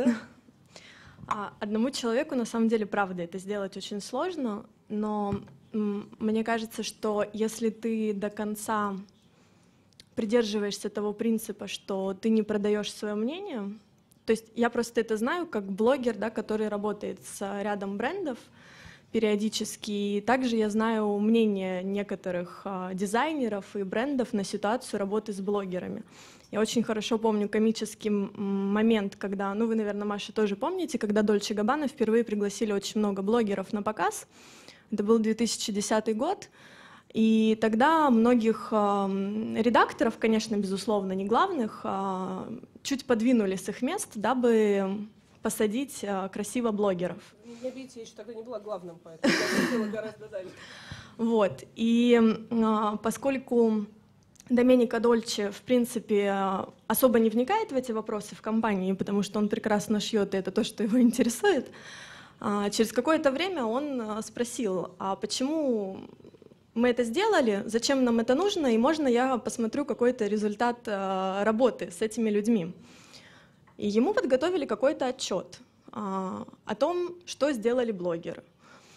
Да. Одному человеку, на самом деле, правда, это сделать очень сложно, но мне кажется, что если ты до конца придерживаешься того принципа, что ты не продаешь свое мнение, то есть я просто это знаю как блогер, да, который работает с рядом брендов периодически, и также я знаю мнение некоторых дизайнеров и брендов на ситуацию работы с блогерами. Я очень хорошо помню комический момент, когда, вы, наверное, Маша, тоже помните, когда Dolce & Gabbana впервые пригласили очень много блогеров на показ. Это был 2010 год. И тогда многих редакторов, конечно, безусловно, не главных, чуть подвинули с их мест, дабы посадить красиво блогеров. Не обидите, я еще тогда не была главным, поэтому я хотела гораздо дальше. Вот. И поскольку Доменика Дольче, в принципе, особо не вникает в эти вопросы в компании, потому что он прекрасно шьет, и это то, что его интересует, через какое-то время он спросил, а почему мы это сделали, зачем нам это нужно, и можно я посмотрю какой-то результат работы с этими людьми. И ему подготовили какой-то отчет о том, что сделали блогеры.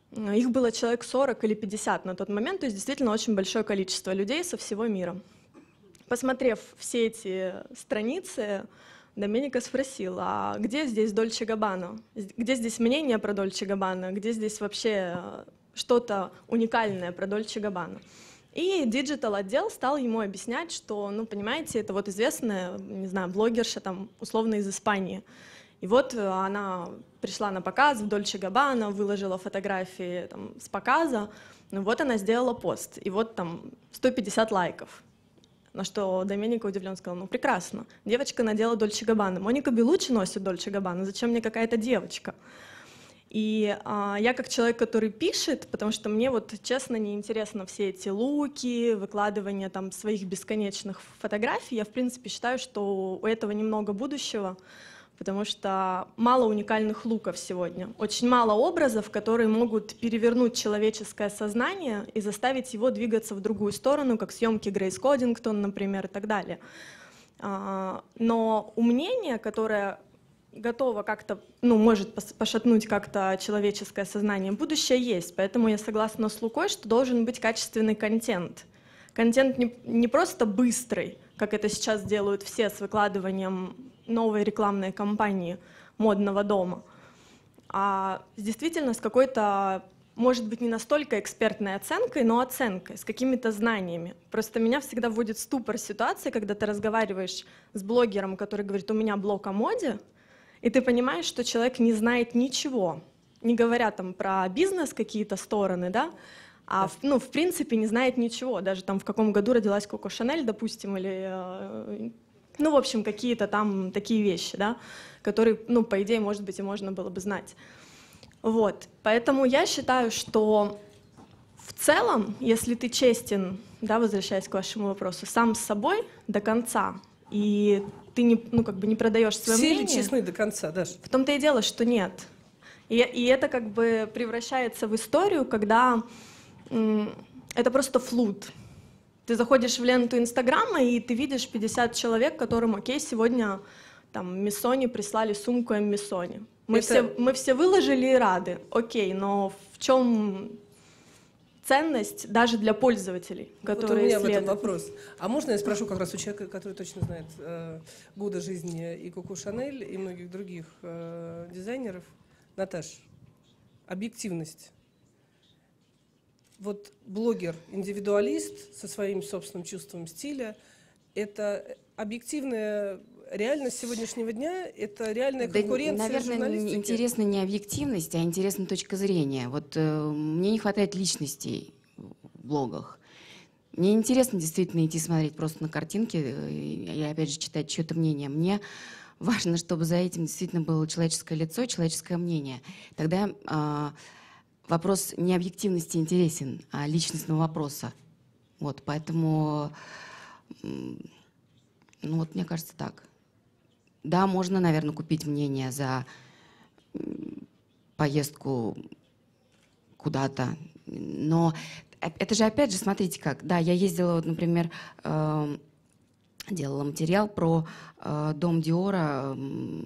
Их было человек 40 или 50 на тот момент, то есть действительно очень большое количество людей со всего мира. Посмотрев все эти страницы, Доменико спросил, а где здесь Дольче Габбана? Где здесь мнение про Дольче Габбана? Где здесь вообще что-то уникальное про Дольче Габбана? И диджитал-отдел стал ему объяснять, что, ну, понимаете, это вот известная, не знаю, блогерша, там, условно, из Испании. И вот она пришла на показ в Дольче Габбана, выложила фотографии там, с показа, ну вот она сделала пост, и вот там 150 лайков. На что Доменико удивленно сказал, ну прекрасно, девочка надела Дольче Габбана, Моника Беллуччи носит Дольче Габбана, зачем мне какая-то девочка? И я как человек, который пишет, потому что мне вот честно неинтересно все эти луки, выкладывание там своих бесконечных фотографий, я в принципе считаю, что у этого немного будущего, потому что мало уникальных луков сегодня, очень мало образов, которые могут перевернуть человеческое сознание и заставить его двигаться в другую сторону, как съемки Грейс Кодингтон, например, и так далее. Но у мнения, которое готово как-то, ну, может пошатнуть как-то человеческое сознание, будущее есть, поэтому я согласна с Лукой, что должен быть качественный контент. Контент не просто быстрый, как это сейчас делают все с выкладыванием новой рекламной кампании модного дома, а действительно с какой-то, может быть, не настолько экспертной оценкой, но оценкой, с какими-то знаниями. Просто меня всегда вводит в ступор ситуация, когда ты разговариваешь с блогером, который говорит, у меня блог о моде, и ты понимаешь, что человек не знает ничего, не говоря там про бизнес какие-то стороны, да, а ну, в принципе не знает ничего, даже там в каком году родилась Коко Шанель, допустим, или, ну, в общем, какие-то там такие вещи, да, которые, ну, по идее, может быть, и можно было бы знать. Вот, поэтому я считаю, что в целом, если ты честен, да, возвращаясь к вашему вопросу, сам с собой до конца, и ты не, ну, как бы не продаешь свое мнение... Все ли честны до конца, Даша? В том-то и дело, что нет. И это как бы превращается в историю, когда это просто флут. Ты заходишь в ленту Инстаграма, и ты видишь 50 человек, которым, окей, сегодня там Миссони прислали сумку Миссони. Мы все выложили и рады, окей, но в чем ценность даже для пользователей, которые вот у меня исследуют? в этом вопрос. А можно я спрошу как раз у человека, который точно знает годы жизни и Коко Шанель, и многих других дизайнеров? Наташ, объективность. Вот блогер-индивидуалист со своим собственным чувством стиля — это объективная реальность сегодняжнего дня, это реальная конкуренция наверное, журналистики? интересна не объективность, а интересна точка зрения. Вот мне не хватает личностей в блогах. Мне интересно действительно идти смотреть просто на картинки и опять же читать чье-то мнение. Мне важно, чтобы за этим действительно было человеческое лицо, человеческое мнение. Тогда вопрос не объективности интересен, а личностного вопроса. Вот, поэтому, ну вот мне кажется так. Да, можно, наверное, купить мнение за поездку куда-то, но это же опять же, смотрите как. Да, я ездила, вот, например, делала материал про дом Диора,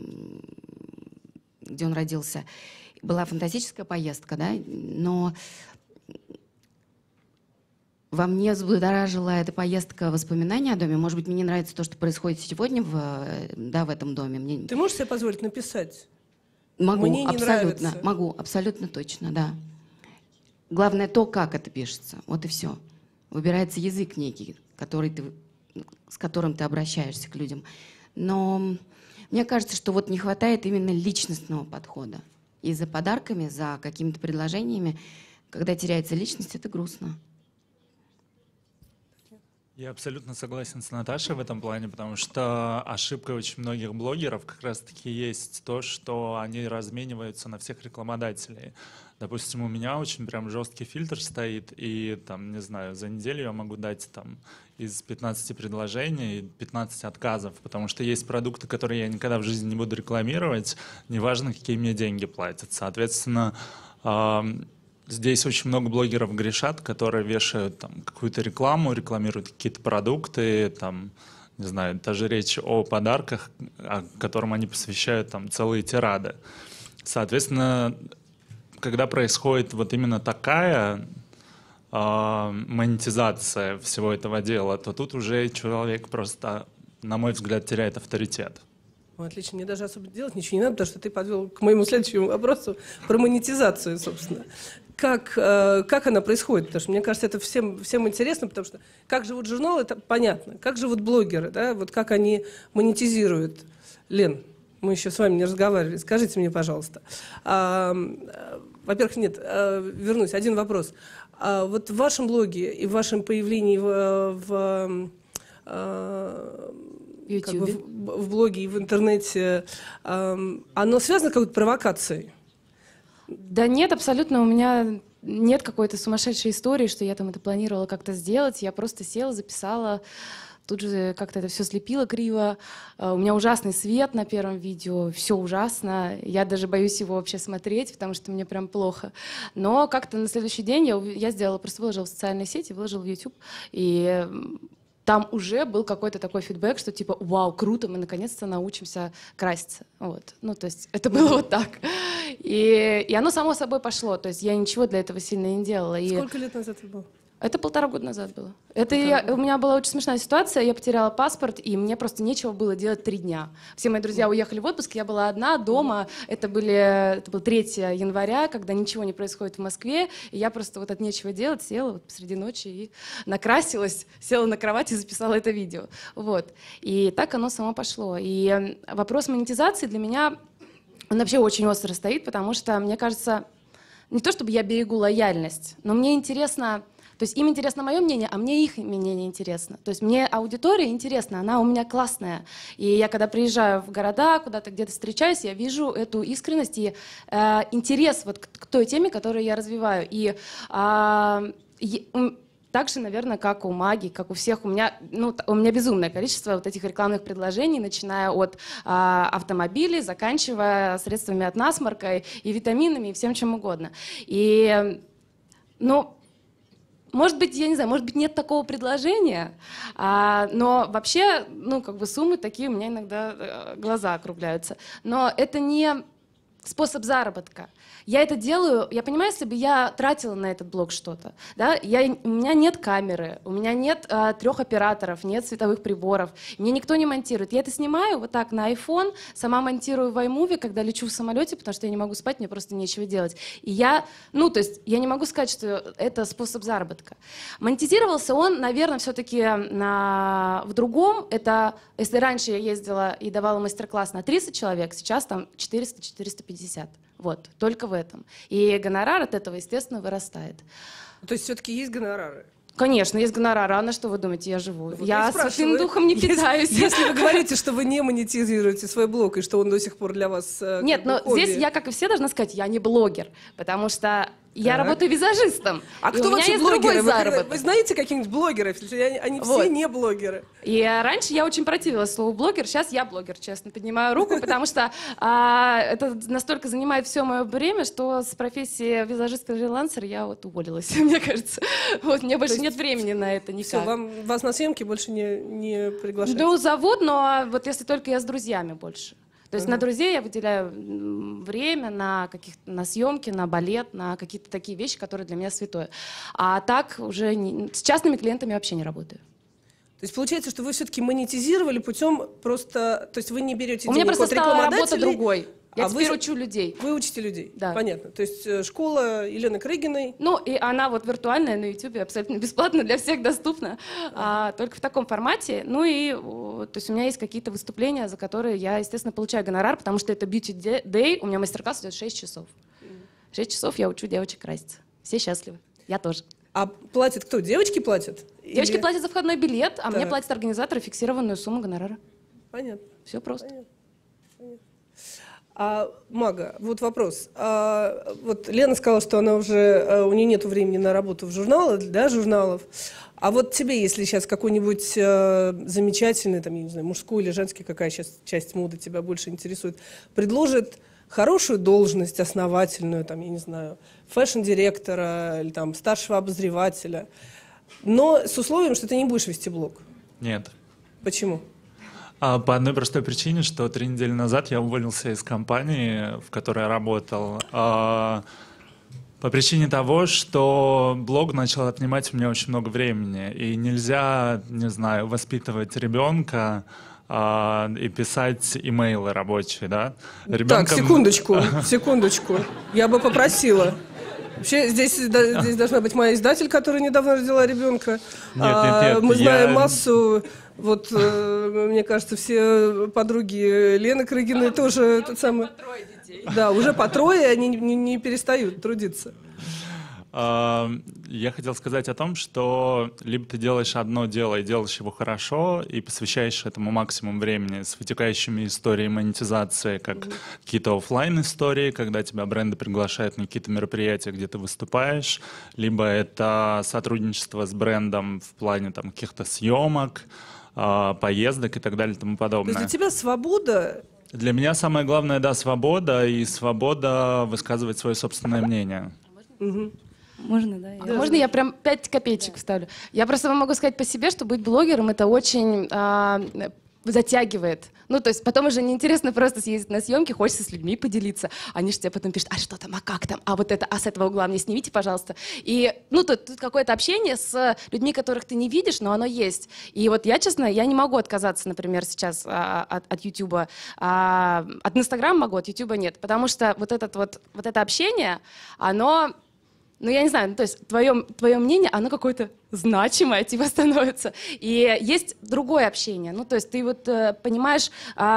где он родился. Была фантастическая поездка, да, но во мне взбудоражила эта поездка воспоминания о доме. Может быть, мне не нравится то, что происходит сегодня в этом доме. Ты можешь себе позволить написать? Могу, Мне не абсолютно, нравится. могу, абсолютно точно, да. Главное то, как это пишется. Вот и все. Выбирается язык некий, с которым ты обращаешься к людям. Но мне кажется, что вот не хватает именно личностного подхода. И за подарками, за какими-то предложениями, когда теряется личность, это грустно. Я абсолютно согласен с Наташей в этом плане, потому что ошибка очень многих блогеров как раз-таки есть то, что они размениваются на всех рекламодателей. Допустим, у меня очень прям жесткий фильтр стоит, и там, не знаю, за неделю я могу дать там из 15 предложений 15 отказов, потому что есть продукты, которые я никогда в жизни не буду рекламировать, неважно, какие мне деньги платят. Соответственно, здесь очень много блогеров грешат, которые вешают там какую-то рекламу, рекламируют какие-то продукты, там, не знаю, даже речь о подарках, которым они посвящают там целые тирады. Соответственно, когда происходит вот именно такая монетизация всего этого дела, то тут уже человек просто, на мой взгляд, теряет авторитет. Отлично, мне даже особо делать ничего не надо, потому что ты подвел к моему следующему вопросу про монетизацию, собственно. Как она происходит? Потому что мне кажется, это всем интересно, потому что как живут журналы, это понятно. Как живут блогеры, да? Вот как они монетизируют. Лен, мы еще с вами не разговаривали. Скажите мне, пожалуйста. Во-первых, нет, вернусь. Один вопрос. Вот в вашем блоге и в вашем появлении в блоге и в интернете, оно связано с какой-то провокацией? Да нет, абсолютно. У меня нет какой-то сумасшедшей истории, что я там это планировала как-то сделать. Я просто села, записала, тут же как-то это все слепила криво. У меня ужасный свет на первом видео, все ужасно. Я даже боюсь его вообще смотреть, потому что мне прям плохо. Но как-то на следующий день я сделала, просто выложила в социальные сети, выложила в YouTube. И там уже был какой-то такой фидбэк, что типа, вау, круто, мы наконец-то научимся краситься. Вот. Ну, то есть это было вот так. И оно само собой пошло. То есть я ничего для этого сильно не делала. Сколько лет назад это было? Это 1,5 года назад было. У меня была очень смешная ситуация. Я потеряла паспорт, и мне просто нечего было делать 3 дня. Все мои друзья уехали в отпуск, я была одна дома. Это был 3 января, когда ничего не происходит в Москве. И я просто вот от нечего делать села вот посреди ночи и накрасилась, села на кровать и записала это видео. Вот. И так оно само пошло. И вопрос монетизации для меня, он вообще очень остро стоит, потому что, мне кажется, не то чтобы я берегу лояльность, но мне интересно... То есть им интересно мое мнение, а мне их мнение интересно. То есть мне аудитория интересна, она у меня классная. И я когда приезжаю в города, куда-то где-то встречаюсь, я вижу эту искренность и интерес вот к той теме, которую я развиваю. И так же, наверное, как у Маги, как у всех, у меня безумное количество вот этих рекламных предложений, начиная от автомобилей, заканчивая средствами от насморка и витаминами, и всем чем угодно. И, может быть, я не знаю, может быть, нет такого предложения, но вообще, суммы такие у меня иногда глаза округляются. Но это не способ заработка. Я это делаю, я понимаю, если бы я тратила на этот блог что-то, да, у меня нет камеры, у меня нет 3 операторов, нет световых приборов, мне никто не монтирует. Я это снимаю вот так на iPhone, сама монтирую в iMovie, когда лечу в самолете, потому что я не могу спать, мне просто нечего делать. И я не могу сказать, что это способ заработка. Монетизировался он, наверное, все-таки в другом. Это, если раньше я ездила и давала мастер-класс на 300 человек, сейчас там 400-450. Вот, только в этом. И гонорар от этого, естественно, вырастает. То есть все-таки есть гонорары? Конечно, есть гонорар. А на что вы думаете, я живу? Вот я святым духом не питаюсь. Если вы говорите, что вы не монетизируете свой блог, и что он до сих пор для вас Нет, но здесь я, как и все, должна сказать, я не блогер, потому что я работаю визажистом. А кто вообще блогеры? Вы знаете каких-нибудь блогеров? Они все не блогеры. И раньше я очень противилась слову блогер, сейчас я блогер, честно, поднимаю руку, потому что это настолько занимает все мое время, что с профессии визажистка-фрилансер я вот уволилась, мне кажется. Вот, мне больше нет времени на это никак. Все, вас на съемки больше не приглашают? Ну, зовут, но вот если только я с друзьями больше. То есть на друзей я выделяю время на съемки, на балет, на какие-то такие вещи, которые для меня святое. А так уже с частными клиентами вообще не работаю. То есть получается, что вы все-таки монетизировали путем просто... То есть вы не берете денег от рекламодателей? У меня просто стала работа другой. Я теперь учу людей. Вы учите людей? Да. Понятно. То есть школа Елены Крыгиной. Ну, и она вот виртуальная на YouTube, абсолютно бесплатно, для всех доступна, только в таком формате. Ну и то есть у меня есть какие-то выступления, за которые я, естественно, получаю гонорар, потому что это Beauty Day, у меня мастер-класс идет 6 часов. 6 часов я учу девочек краситься. Все счастливы. Я тоже. А платят кто? Девочки платят? Девочки платят за входной билет, а мне платят организаторы фиксированную сумму гонорара. Понятно. Все просто. Понятно. Мага, вот вопрос. Вот Лена сказала, что она уже, у нее нет времени на работу в журналах, да, журналов. А вот тебе, если сейчас какой-нибудь замечательный, там, я не знаю, мужской или женский, какая сейчас часть моды тебя больше интересует, предложит хорошую должность, основательную, там, я не знаю, фэшн-директора или там старшего обозревателя, но с условием, что ты не будешь вести блог? Нет. Почему? По одной простой причине, что 3 недели назад я уволился из компании, в которой я работал. По причине того, что блог начал отнимать у меня очень много времени. И нельзя, не знаю, воспитывать ребенка и писать имейлы рабочие, да? Так, секундочку. Я бы попросила. Вообще, здесь должна быть моя издатель, которая недавно родила ребенка. Нет, мы знаем массу, вот, мне кажется, все подруги Лены Крыгиной тоже тот самый. Да, уже по трое, они не перестают трудиться. Я хотел сказать о том, что либо ты делаешь одно дело и делаешь его хорошо, и посвящаешь этому максимум времени с вытекающими историями монетизации, как какие-то офлайн истории, когда тебя бренды приглашают на какие-то мероприятия, где ты выступаешь, либо это сотрудничество с брендом в плане там каких-то съемок, поездок и так далее и тому подобное. То есть для тебя свобода... Для меня самое главное, да, свобода и свобода высказывать свое собственное мнение. Можно, да? Можно я прям 5 копеечек вставлю? Я просто вам могу сказать по себе, что быть блогером — это очень затягивает. Ну, то есть потом уже неинтересно просто съездить на съемки, хочется с людьми поделиться. Они же тебе потом пишут: а что там, а как там, а вот это, а с этого угла мне снимите, пожалуйста. И, ну, тут какое-то общение с людьми, которых ты не видишь, но оно есть. И вот я, честно, я не могу отказаться, например, сейчас от Ютуба. От Инстаграма могу, от Ютуба нет. Потому что вот это общение, оно... Ну, я не знаю, ну, то есть твое мнение, оно какое-то значимое типа становится. И есть другое общение. Ну, то есть ты вот понимаешь,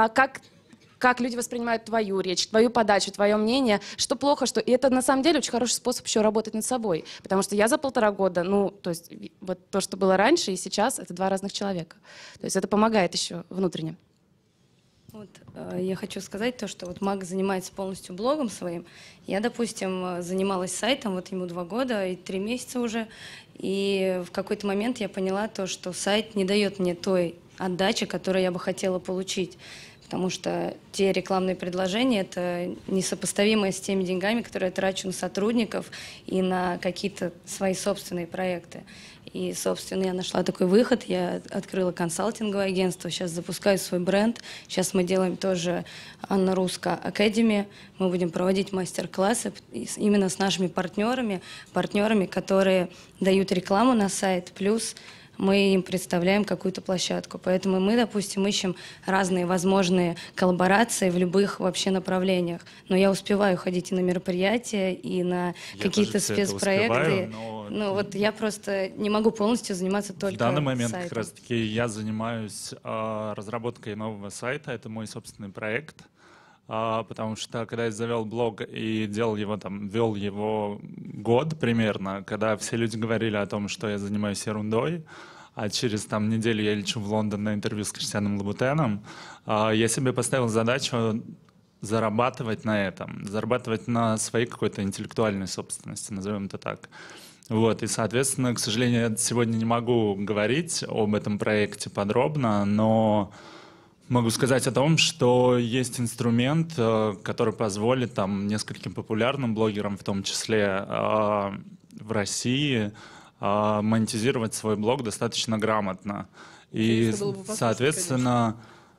как люди воспринимают твою речь, твою подачу, твое мнение, что плохо, что... И это на самом деле очень хороший способ еще работать над собой. Потому что я за 1,5 года, ну, то есть вот то, что было раньше и сейчас, это 2 разных человека. То есть это помогает еще внутренне. Вот, я хочу сказать то, что вот Мак занимается полностью блогом своим. Я, допустим, занималась сайтом, вот ему 2 года и 3 месяца уже. И в какой-то момент я поняла то, что сайт не дает мне той отдачи, которую я бы хотела получить. Потому что те рекламные предложения — это несопоставимое с теми деньгами, которые я трачу на сотрудников и на какие-то свои собственные проекты. И, собственно, я нашла такой выход. Я открыла консалтинговое агентство, сейчас запускаю свой бренд. Сейчас мы делаем тоже Анна Русско Academy. Мы будем проводить мастер-классы именно с нашими партнерами, которые дают рекламу на сайт, плюс мы им представляем какую-то площадку. Поэтому мы, допустим, ищем разные возможные коллаборации в любых вообще направлениях. Но я успеваю ходить и на мероприятия, и на какие-то спецпроекты. Ну вот я просто не могу полностью заниматься только сайтом. В данный момент сайтом. как раз-таки я занимаюсь разработкой нового сайта. Это мой собственный проект. Потому что когда я завел блог и вел его год примерно, когда все люди говорили о том, что я занимаюсь ерундой, а через неделю я лечу в Лондон на интервью с Кристианом Лабутеном, я себе поставил задачу зарабатывать на этом, зарабатывать на своей какой-то интеллектуальной собственности, назовем это так. Вот, и, соответственно, к сожалению, я сегодня не могу говорить об этом проекте подробно, но могу сказать о том, что есть инструмент, который позволит нескольким популярным блогерам, в том числе в России, монетизировать свой блог достаточно грамотно. И, соответственно,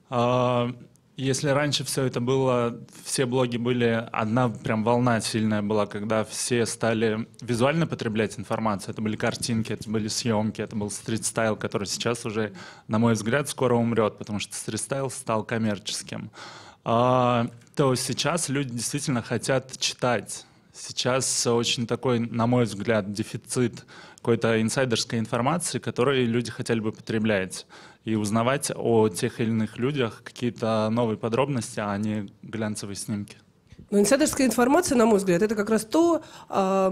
если раньше все это было, все блоги были, одна прям волна сильная была, когда все стали визуально потреблять информацию. Это были картинки, это были съемки, это был стрит-стайл, который сейчас уже, на мой взгляд, скоро умрет, потому что стрит-стайл стал коммерческим. То сейчас люди действительно хотят читать. Сейчас очень такой, на мой взгляд, дефицит какой-то инсайдерской информации, которую люди хотели бы потреблять и узнавать о тех или иных людях какие-то новые подробности, а не глянцевые снимки. Но инсайдерская информация, на мой взгляд, это как раз то, на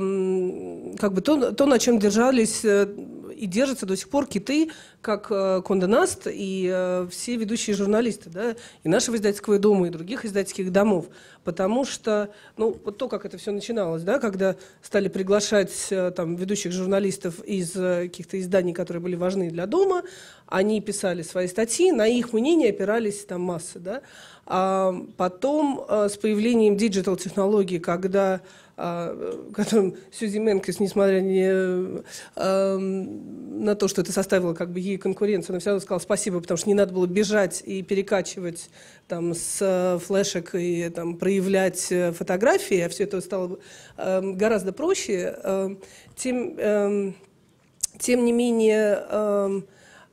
чем держались и держатся до сих пор киты, как Condé Nast и все ведущие журналисты, да, и нашего издательского дома, и других издательских домов. Потому что, вот то, как это все начиналось, да, когда стали приглашать ведущих журналистов из каких-то изданий, которые были важны для дома, они писали свои статьи, на их мнение опирались массы, да. А потом с появлением диджитал-технологий, когда которым Сьюзи Менкес, несмотря на то, что это составило как бы ей конкуренцию, она все равно сказала спасибо, потому что не надо было бежать и перекачивать там, с флешек и там, проявлять фотографии, а все это стало гораздо проще. Тем не менее,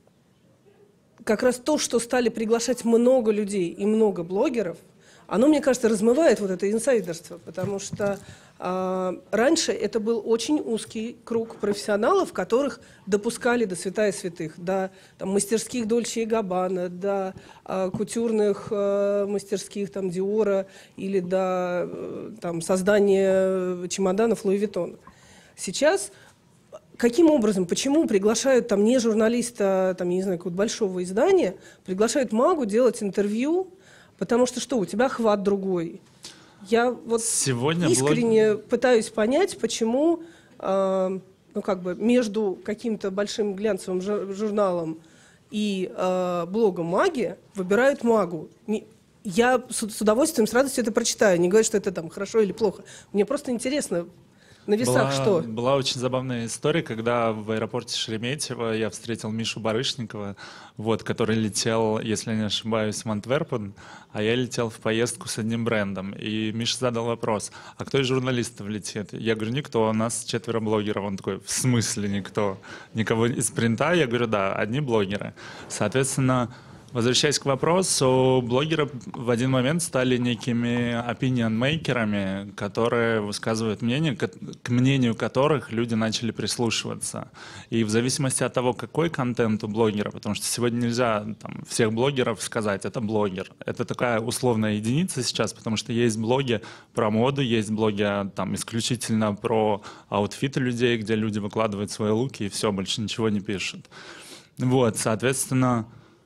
как раз то, что стали приглашать много людей и много блогеров, оно, мне кажется, размывает вот это инсайдерство, потому что раньше это был очень узкий круг профессионалов, которых допускали до святая святых, до там, мастерских Дольче и Габбана, до кутюрных мастерских там, Диора или до там, создания чемоданов Луи Виттона. Сейчас каким образом, почему приглашают там, не журналиста, там, я не знаю, какого-то большого издания, приглашают магу делать интервью, потому что что, у тебя охват другой. Я вот сегодня искренне пытаюсь понять, почему ну, как бы между каким-то большим глянцевым журналом и блогом маги выбирают магу. Я с удовольствием, с радостью это прочитаю. Не говорю, что это там хорошо или плохо. Мне просто интересно. На весах что? Была очень забавная история, когда в аэропорте Шереметьево я встретил Мишу Барышникова, вот, который летел, если я не ошибаюсь, в Антверпен, а я летел в поездку с одним брендом. И Миша задал вопрос, а кто из журналистов летит? Я говорю, никто, у нас 4 блогеров. Он такой, в смысле никто? Никого из принта? Я говорю, да, одни блогеры. Соответственно, возвращаясь к вопросу, блогеры в один момент стали некими opinion-мейкерами, которые высказывают мнение, к мнению которых люди начали прислушиваться. И в зависимости от того, какой контент у блогера, потому что сегодня нельзя там, всех блогеров сказать, это блогер. Это такая условная единица сейчас, потому что есть блоги про моду, есть блоги там, исключительно про аутфиты людей, где люди выкладывают свои луки и все, больше ничего не пишут. Вот, соответственно...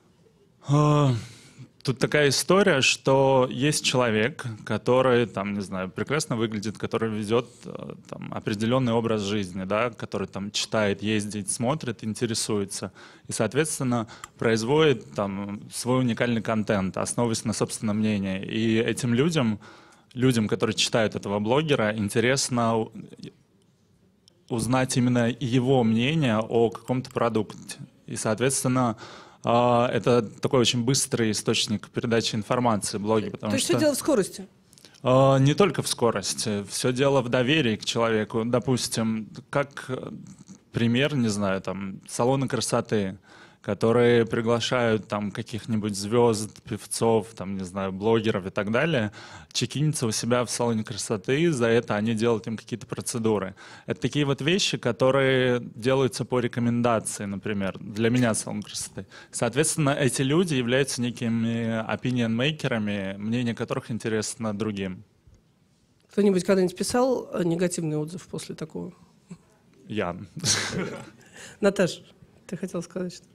Тут такая история, что есть человек, который, там, не знаю, прекрасно выглядит, который ведет там, определенный образ жизни, да, который там читает, ездит, смотрит, интересуется и, соответственно, производит там свой уникальный контент, основываясь на собственном мнении. И этим людям, которые читают этого блогера, интересно узнать именно его мнение о каком-то продукте. И, соответственно, это такой очень быстрый источник передачи информации, блоги. То есть все дело в скорости? Не только в скорости. Все дело в доверии к человеку. Допустим, как пример, не знаю, там, салоны красоты, которые приглашают там каких-нибудь звезд, певцов, там, не знаю, блогеров и так далее, чекиниться у себя в салоне красоты, за это они делают им какие-то процедуры. Это такие вот вещи, которые делаются по рекомендации, например, для меня салон красоты. Соответственно, эти люди являются некими opinion-мейкерами, мнение которых интересно другим. Кто-нибудь когда-нибудь писал негативный отзыв после такого? Я. Наташа, ты хотела сказать что-то?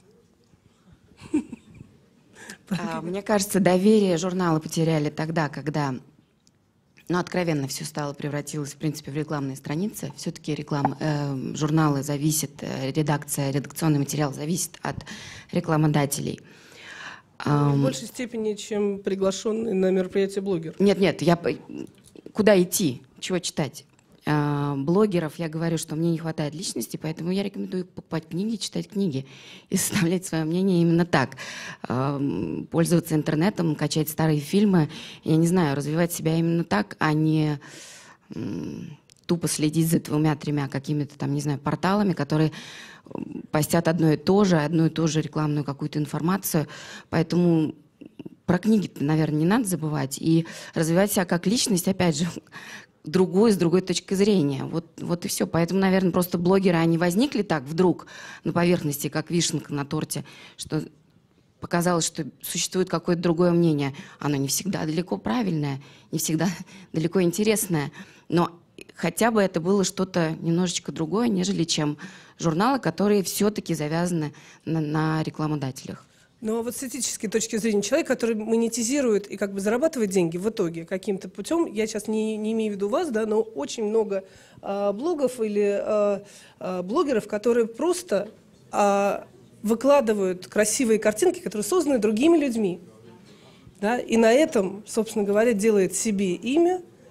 Мне кажется, доверие журналы потеряли тогда, когда, ну, откровенно все превратилось, в принципе, в рекламные страницы. Все-таки журналы зависят, редакционный материал зависит от рекламодателей. В большей степени, чем приглашенный на мероприятие блогер. Нет, куда идти, чего читать? Блогеров я говорю, что мне не хватает личности, поэтому я рекомендую покупать книги, читать книги и составлять свое мнение именно так. Пользоваться интернетом, качать старые фильмы, я не знаю, развивать себя именно так, а не тупо следить за 2-3 какими-то там, не знаю, порталами, которые постят одну и ту же рекламную какую-то информацию. Поэтому про книги, наверное, не надо забывать. И развивать себя как личность, опять же, с другой точки зрения. Вот и все. Поэтому, наверное, просто блогеры, они возникли так вдруг на поверхности, как вишенка на торте, что показалось, что существует какое-то другое мнение. Оно не всегда далеко правильное, не всегда далеко интересное, но хотя бы это было что-то немножечко другое, нежели чем журналы, которые все-таки завязаны на рекламодателях. Но вот с этической точки зрения человек, который монетизирует и как бы зарабатывает деньги в итоге каким-то путем, я сейчас не имею в виду вас, да, но очень много блогов или блогеров, которые просто выкладывают красивые картинки, которые созданы другими людьми. Да, и на этом, собственно говоря, делает себе имя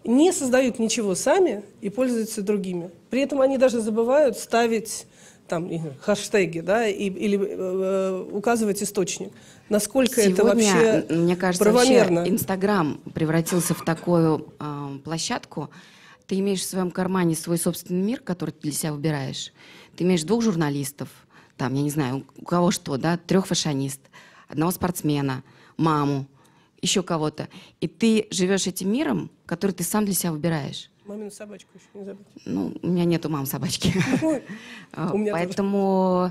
не создают ничего сами и пользуются другими. При этом они даже забывают ставить там хэштеги, да, или указывать источник. Насколько Сегодня, это вообще мне кажется, правомерно? вообще Инстаграм превратился в такую площадку. Ты имеешь в своем кармане свой собственный мир, который ты для себя выбираешь. Ты имеешь 2 журналистов, там, я не знаю, у кого что, да, 3 фашионист, 1 спортсмена, маму, еще кого-то. И ты живешь этим миром, который ты сам для себя выбираешь. Мамину собачку еще не забудь. Ну, у меня нету мам собачки. У меня Поэтому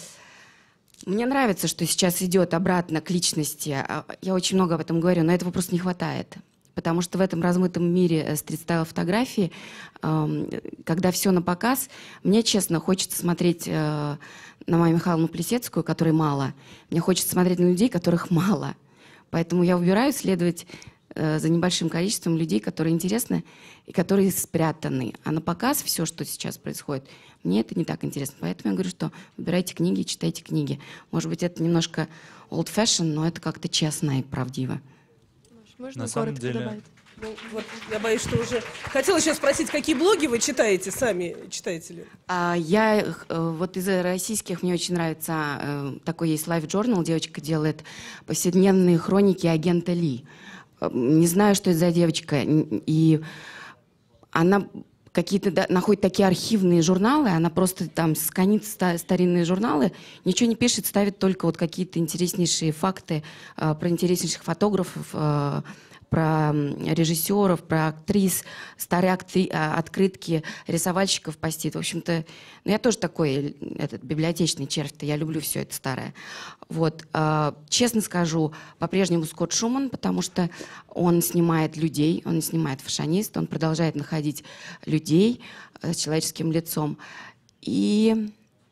мне нравится, что сейчас идет обратно к личности. Я очень много об этом говорю, но этого просто не хватает. Потому что в этом размытом мире стрит-стайл-фотографии, когда все на показ, мне, честно, хочется смотреть на Майю Михайловну Плесецкую, которой мало. Мне хочется смотреть на людей, которых мало. Поэтому я выбираю следовать за небольшим количеством людей, которые интересны и которые спрятаны. А на показ все, что сейчас происходит, мне это не так интересно. Поэтому я говорю, что выбирайте книги, читайте книги. Может быть, это немножко old-fashioned, но это как-то честно и правдиво. Можно На самом коротко деле- добавить? Ну, вот, я боюсь, что уже... Хотела сейчас спросить, какие блоги вы читаете сами? Читаете ли? Я вот из российских мне очень нравится, такой есть Life Journal, девочка делает повседневные хроники агента Ли. Не знаю, что это за девочка. И она какие-то находит такие архивные журналы, она просто там сканит старинные журналы, ничего не пишет, ставит только вот какие-то интереснейшие факты про интереснейших фотографов, про режиссеров, про актрис, старые открытки рисовальщиков постит. В общем-то, ну, я тоже такой библиотечный червь-то, я люблю все это старое. Вот. Честно скажу, по-прежнему Скотт Шуман, потому что он снимает людей, он не снимает фашионист, он продолжает находить людей с человеческим лицом. И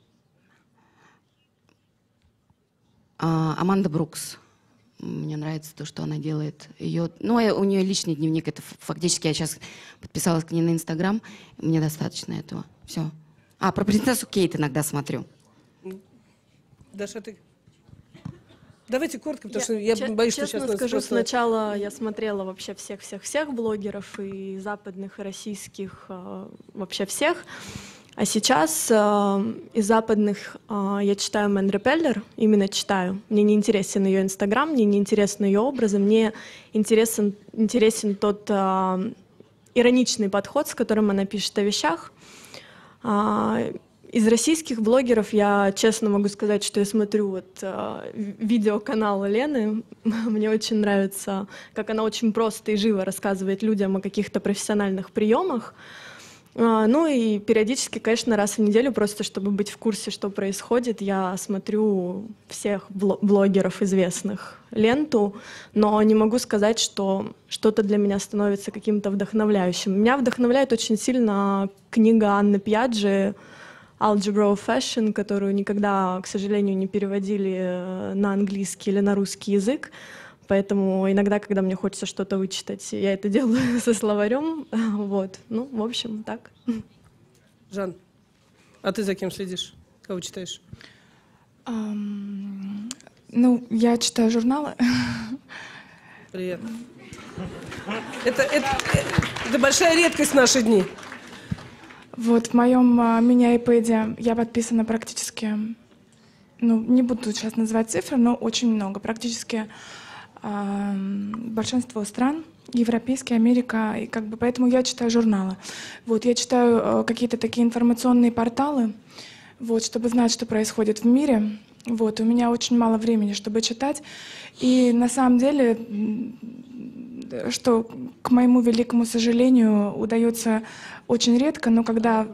Аманда Брукс. Мне нравится то, что она делает. У нее личный дневник. Это фактически я сейчас подписалась к ней на Инстаграм. Мне достаточно этого. Все. Про принцессу Кейт иногда смотрю. Даша, ты... Давайте коротко, потому что я боюсь, что сейчас... Честно скажу, сначала я смотрела вообще всех блогеров, и западных, и российских, вообще всех. А сейчас из западных я читаю Мэн Репеллер, именно читаю. Мне не интересен ее Инстаграм, мне не интересны ее образы, мне интересен тот ироничный подход, с которым она пишет о вещах. Из российских блогеров я честно могу сказать, что я смотрю видеоканал Лены. Мне очень нравится, как она очень просто и живо рассказывает людям о каких-то профессиональных приемах. Ну и периодически, конечно, раз в неделю, просто чтобы быть в курсе, что происходит, я смотрю всех блогеров известных ленту, но не могу сказать, что что-то для меня становится каким-то вдохновляющим. Меня вдохновляет очень сильно книга Анны Пьяджи «Algebra of Fashion», которую никогда, к сожалению, не переводили на английский или на русский язык. Поэтому иногда, когда мне хочется что-то вычитать, я это делаю со словарем. Вот. Ну, в общем, так. Жан, а ты за кем следишь? Кого читаешь? Я читаю журналы. Привет. Это большая редкость в наши дни. Вот в моем мини-айпэде я подписана практически, не буду сейчас называть цифры, но очень много, практически большинство стран, европейские, Америка, и поэтому я читаю журналы. Вот, я читаю какие-то такие информационные порталы, вот, чтобы знать, что происходит в мире. Вот, у меня очень мало времени, чтобы читать. И на самом деле, что, к моему великому сожалению, удается очень редко, но когда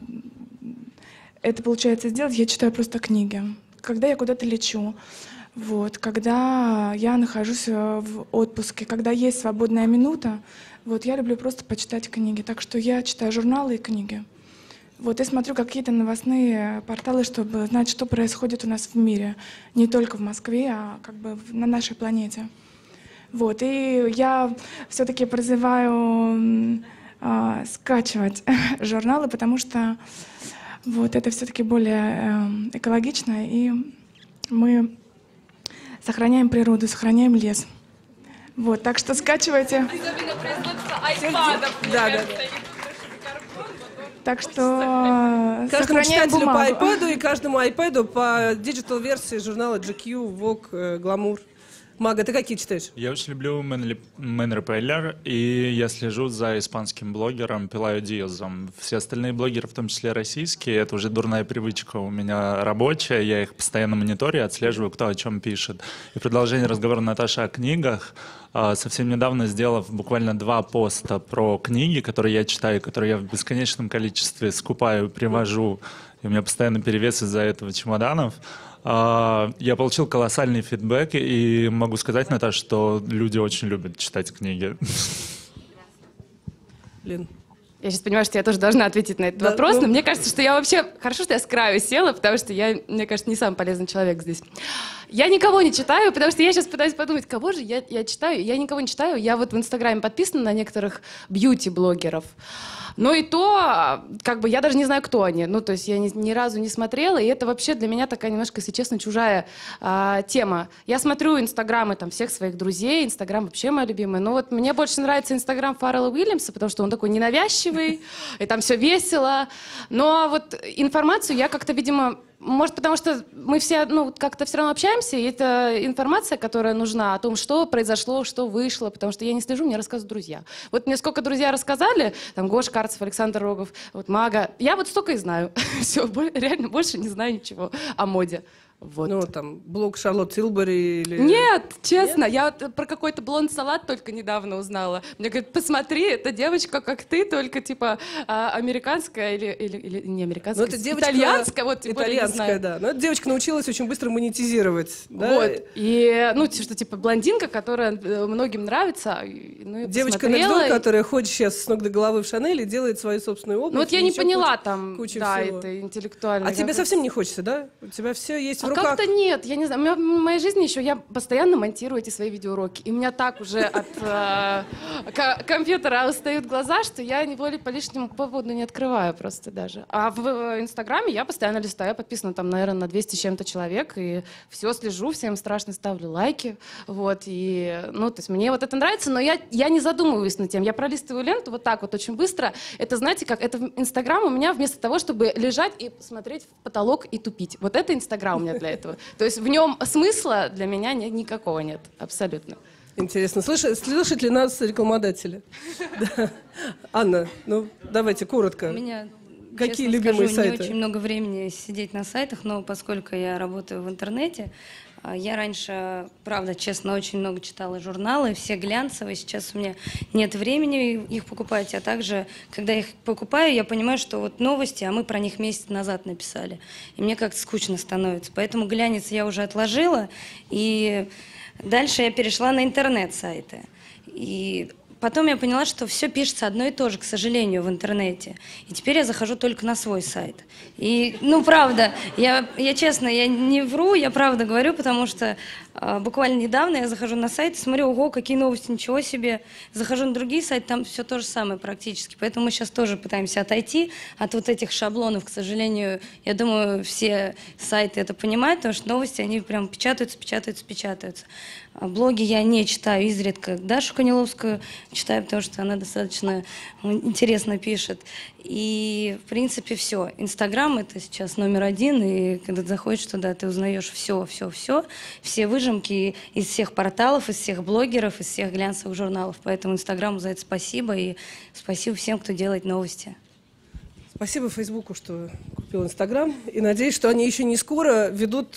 это получается сделать, я читаю просто книги. Когда я куда-то лечу, вот, когда я нахожусь в отпуске, когда есть свободная минута, вот, я люблю просто почитать книги. Так что я читаю журналы и книги. Вот, и смотрю какие-то новостные порталы, чтобы знать, что происходит у нас в мире. Не только в Москве, а на нашей планете. Вот, и я все-таки призываю скачивать журналы, потому что вот, это все-таки более экологично, и мы сохраняем природу, сохраняем лес. Вот, так что скачивайте. Особенно производство айпадов, мне Да, кажется, да. они будут карбон, потом... Так что Каждому сохраняем читателю по бумагу. iPad и каждому iPad по диджитал-версии журнала GQ, Vogue, Glamour. Мага, ты какие читаешь? Я очень люблю Man Repeller, и я слежу за испанским блогером Пелайо Диазом. Все остальные блогеры, в том числе российские, это уже дурная привычка у меня рабочая, я их постоянно мониторю, отслеживаю, кто о чем пишет. И продолжение разговора Наташи о книгах. Совсем недавно сделав буквально 2 поста про книги, которые я читаю, которые я в бесконечном количестве скупаю, привожу, и у меня постоянно перевес из-за этого чемоданов. Я получил колоссальный фидбэк, и могу сказать, Наташа, что люди очень любят читать книги. Лен. Я сейчас понимаю, что я тоже должна ответить на этот Да, вопрос, ну. но мне кажется, что я вообще... Хорошо, что я с краю села, потому что я, мне кажется, не самый полезный человек здесь. Я никого не читаю, потому что я сейчас пытаюсь подумать, кого же я читаю. Я никого не читаю. Я вот в Инстаграме подписана на некоторых бьюти-блогеров. Но и то, как бы, я даже не знаю, кто они. Ну, то есть я ни разу не смотрела, и это вообще для меня такая немножко, если честно, чужая тема. Я смотрю инстаграмы там всех своих друзей, инстаграм вообще мой любимый. Но вот мне больше нравится инстаграм Фаррелла Уильямса, потому что он такой ненавязчивый, и там все весело. Но вот информацию я как-то, видимо... Может, потому что мы все, ну, как-то все равно общаемся, и это информация, которая нужна о том, что произошло, что вышло, потому что я не слежу, мне рассказывают друзья. Вот мне сколько друзья рассказали, там, Гоша Карцев, Александр Рогов, вот Мага, я вот столько и знаю. Все, реально больше не знаю ничего о моде. Вот. Ну, там, блог Шарлотт Тилбери или... Нет, честно, я вот про какой-то блонд-салат только недавно узнала. Мне говорят, посмотри, это девочка, как ты, только типа американская или не американская, Ну, это девочка... итальянская, вот тем более не Итальянская, знаю. да. Но эта девочка научилась очень быстро монетизировать. Да? Вот, и, ну, что, типа, блондинка, которая многим нравится. Ну, я Девочка посмотрела, Next Door, которая ходит сейчас с ног до головы в Шанель и делает свою собственную обувь. Ну, вот я и не еще поняла кучу- там, кучу да, всего. это интеллектуально. А тебе совсем не хочется, да? У тебя все есть в А руках. как-то нет, я не знаю. В моей жизни еще я постоянно монтирую эти свои видеоуроки. И у меня так уже от компьютера устают глаза, что я по лишнему поводу не открываю просто даже. А в Инстаграме я постоянно листаю, я подписана там, наверное, на 200 с чем-то человек, и все слежу, всем страшно ставлю лайки. Вот, и, ну, то есть мне вот это нравится, но я не задумываюсь над тем. Я пролистываю ленту вот так вот очень быстро. Это, знаете, как, это Инстаграм у меня вместо того, чтобы лежать и смотреть в потолок и тупить. Вот это Инстаграм у меня для этого. То есть в нем смысла для меня никакого нет, абсолютно. Интересно, слышат ли нас рекламодатели? Да. Анна, ну давайте коротко. У меня, Какие честно любимые скажу, сайты? не очень много времени сидеть на сайтах, но поскольку я работаю в интернете, я раньше, правда, честно, очень много читала журналы, все глянцевые. Сейчас у меня нет времени их покупать, а также, когда я их покупаю, я понимаю, что вот новости, а мы про них месяц назад написали. И мне как-то скучно становится. Поэтому глянец я уже отложила, и дальше я перешла на интернет-сайты. И потом я поняла, что все пишется одно и то же, к сожалению, в интернете. И теперь я захожу только на свой сайт. И, ну, правда, я честно, я не вру, я правда говорю, потому что буквально недавно я захожу на сайт, смотрю, ого, какие новости, ничего себе. Захожу на другие сайты, там все то же самое практически. Поэтому мы сейчас тоже пытаемся отойти от вот этих шаблонов. К сожалению, я думаю, все сайты это понимают, потому что новости, они прям печатаются. Блоги я не читаю, изредка Дашу Кониловскую читаю, потому что она достаточно интересно пишет. И, в принципе, все. Инстаграм — это сейчас номер один, и когда ты заходишь туда, ты узнаешь все выжимки из всех порталов, из всех блогеров, из всех глянцевых журналов. Поэтому Инстаграму за это спасибо, и спасибо всем, кто делает новости. Спасибо Фейсбуку, что купил Инстаграм. И надеюсь, что они еще не скоро ведут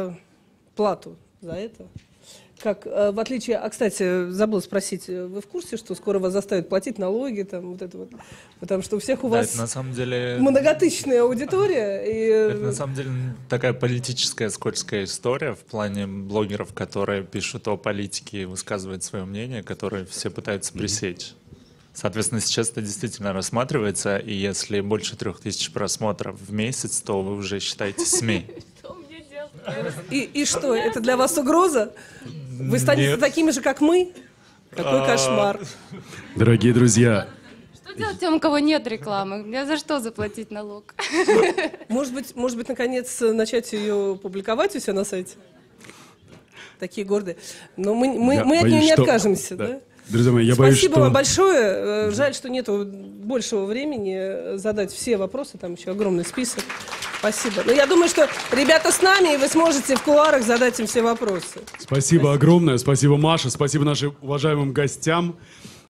плату за это. Как, в отличие, кстати, забыла спросить, вы в курсе, что скоро вас заставят платить налоги, там, вот это вот? Потому что у всех у вас это на самом деле... многотысячная аудитория. И... Это на самом деле такая политическая скользкая история в плане блогеров, которые пишут о политике и высказывают свое мнение, которые все пытаются пресечь. Соответственно, сейчас это действительно рассматривается, и если больше 3000 просмотров в месяц, то вы уже считаете СМИ. И что, это для вас угроза? Вы станете Нет. такими же, как мы? Какой кошмар. Дорогие друзья, Что делать тем, у кого нет рекламы? Мне за что заплатить налог? Может быть, наконец, начать ее публиковать у себя на сайте? такие гордые. Но мы от нее не откажемся, да? Друзья мои, я Спасибо боюсь, что... вам большое. Жаль, что нету большего времени задать все вопросы. Там еще огромный список. Спасибо. Но я думаю, что ребята с нами, и вы сможете в кулуарах задать им все вопросы. Спасибо огромное. Спасибо, Маша. Спасибо нашим уважаемым гостям.